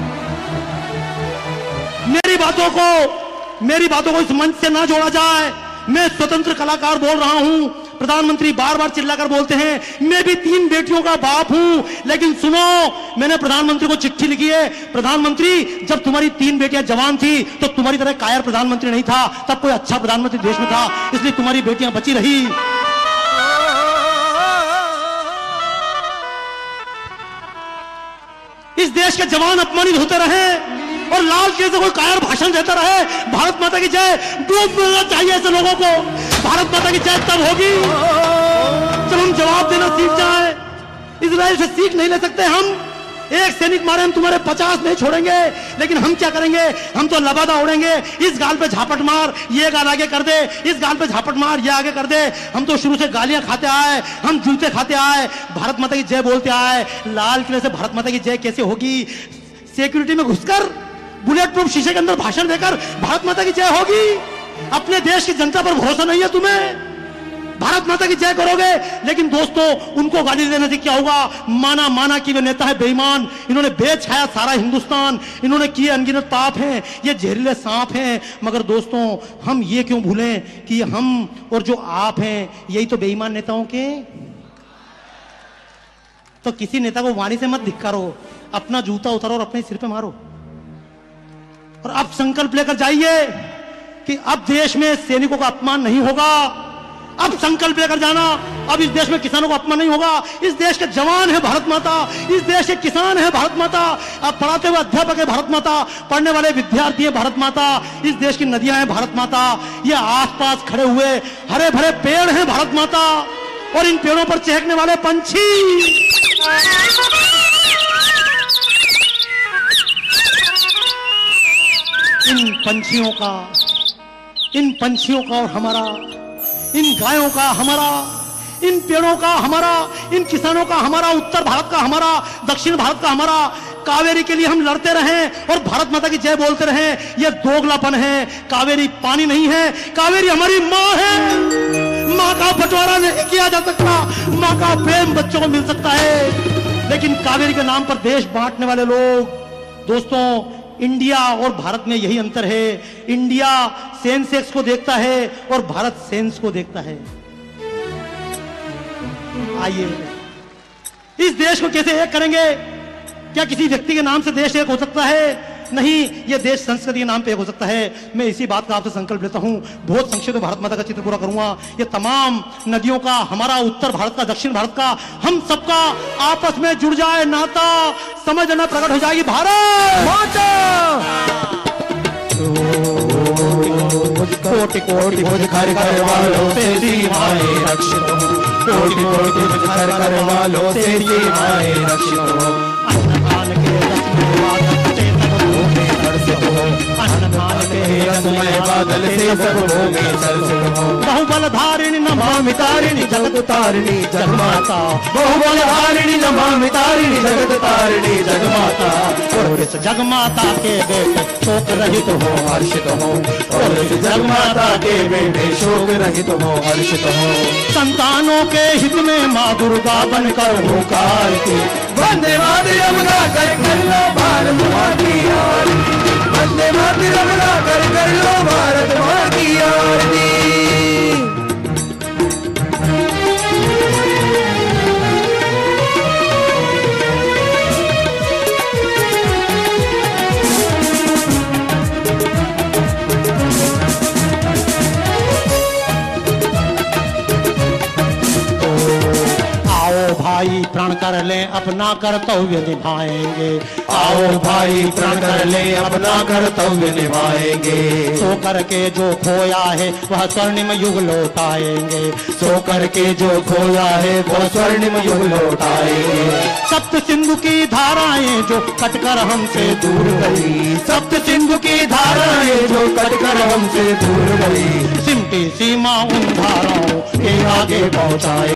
मेरी बातों को मेरी बातों को इस मंच से ना जोड़ा जाए। मैं स्वतंत्र कलाकार बोल रहा हूं। प्रधानमंत्री बार बार चिल्लाकर बोलते हैं मैं भी तीन बेटियों का बाप हूं, लेकिन सुनो, मैंने प्रधानमंत्री को चिट्ठी लिखी है, प्रधानमंत्री जब तुम्हारी तीन बेटियां जवान थी तो तुम्हारी तरह कायर प्रधानमंत्री नहीं था, तब कोई अच्छा प्रधानमंत्री देश में था, इसलिए तुम्हारी बेटियां बची रही। इस देश के जवान अपमानित होते रहे और लाल किले से कोई कायर भाषण देता रहे। भारत माता की जय डूब मिलना चाहिए ऐसे लोगों को। भारत माता की जय तब होगी जब हम जवाब देना सीख जाएं। इजराइल से सीख नहीं ले सकते हम। एक सैनिक मारे हम तुम्हारे पचास नहीं छोड़ेंगे, लेकिन हम क्या करेंगे? हम तो लबादा उड़ेंगे। इस गाल पे झापट मार, ये गाल आगे कर दे, इस गाल पे झापट मार, ये आगे कर दे। हम तो शुरू से गालियां खाते आए, हम जूते खाते आए, भारत माता की जय बोलते आए। लाल किले से भारत माता की जय कैसे होगी? सिक्योरिटी में घुसकर, बुलेट प्रूफ शीशे के अंदर भाषण देकर भारत माता की जय होगी? अपने देश की जनता पर भरोसा नहीं है तुम्हें? भारत माता की जय करोगे, लेकिन दोस्तों उनको गाली देने से क्या होगा? माना माना कि वे नेता है बेईमान, इन्होंने बेच खाया सारा हिंदुस्तान, इन्होंने किए अनगिनत पाप हैं, ये जहरीले सांप हैं। मगर दोस्तों हम ये क्यों भूलें कि हम और जो आप हैं यही तो बेईमान नेताओं के। तो किसी नेता को वाणी से मत धिक्कारो, अपना जूता उतारो और अपने सिर पे मारो और अब संकल्प लेकर जाइए कि अब देश में सैनिकों का अपमान नहीं होगा, अब संकल्प लेकर जाना, अब इस देश में किसानों को अपमान नहीं होगा। इस देश के जवान है भारत माता, इस देश के किसान है भारत माता, अब पढ़ाते हुए अध्यापक है भारत माता, पढ़ने वाले विद्यार्थी है भारत माता, इस देश की नदियां हैं भारत माता, ये आसपास खड़े हुए हरे भरे पेड़ हैं भारत माता, और इन पेड़ों पर चहकने वाले पंछी। इन पंछियों का, इन पंछियों का और हमारा, इन गायों का हमारा, इन पेड़ों का हमारा, इन किसानों का हमारा, उत्तर भारत का हमारा, दक्षिण भारत का हमारा, कावेरी के लिए हम लड़ते रहें और भारत माता की जय बोलते रहें। यह दोगलापन है। कावेरी पानी नहीं है, कावेरी हमारी माँ है। माँ का बंटवारा नहीं किया जा सकता, माँ का प्रेम बच्चों को मिल सकता है, लेकिन कावेरी के नाम पर देश बांटने वाले लोग, दोस्तों इंडिया और भारत में यही अंतर है। इंडिया सेंसेक्स को देखता है और भारत सेंस को देखता है। आइए इस देश को कैसे एक करेंगे? क्या किसी व्यक्ति के नाम से देश एक हो सकता है? नहीं, यह देश संस्कृति के नाम पे एक हो सकता है। मैं इसी बात का आपसे संकल्प लेता हूं। बहुत संक्षिप्त में भारत माता का चित्र पूरा करूंगा। ये तमाम नदियों का, हमारा उत्तर भारत का, दक्षिण भारत का, हम सबका आपस में जुड़ जाए नाता, समझ लेना प्रकट हो जाएगी भारत माता। कोटि कोटि भुज कर कर वालों से सीमाएं रक्षित हो, कोटि कोटि भुज कर कर वालों से सीमाएं रक्षित हो। अन्नदान के अन्नदान के रसमय बादल से सब भूमि सरसित हो। बहुबल धारिणी नमामि तारिणी जगत तारिणी जगमाता, बहुबल धारिणी नमामि तारिणी जगत तारिणी जगमाता। और इस जगमाता के बेटे शोक रहित हो, हर्षित हो, और इस जगमाता के बेटे शोक रहित हो, हर्षित हो। संतानों के हित में माँ दुर्गा बनकर पुकार की वंदे मातरम गा कर कर लो भारत माँ की आरती, वंदे मातरम गा कर कर लो भारत माँ की आरती। भाई प्रण कर ले अपना कर्तव्य निभाएंगे, आओ भाई प्रण कर ले अपना कर्तव्य निभाएंगे। सो करके जो खोया है वह स्वर्णिम युग लौटाएंगे, सो करके जो खोया है वो स्वर्णिम युग लौटाएंगे। सप्त सिंधु की धाराएं जो कटकर हमसे दूर गई, सप्त सिंधु की धाराएं जो कटकर हमसे दूर गई, सिमटी सीमा उन धाराओं के आगे पहुंचाए।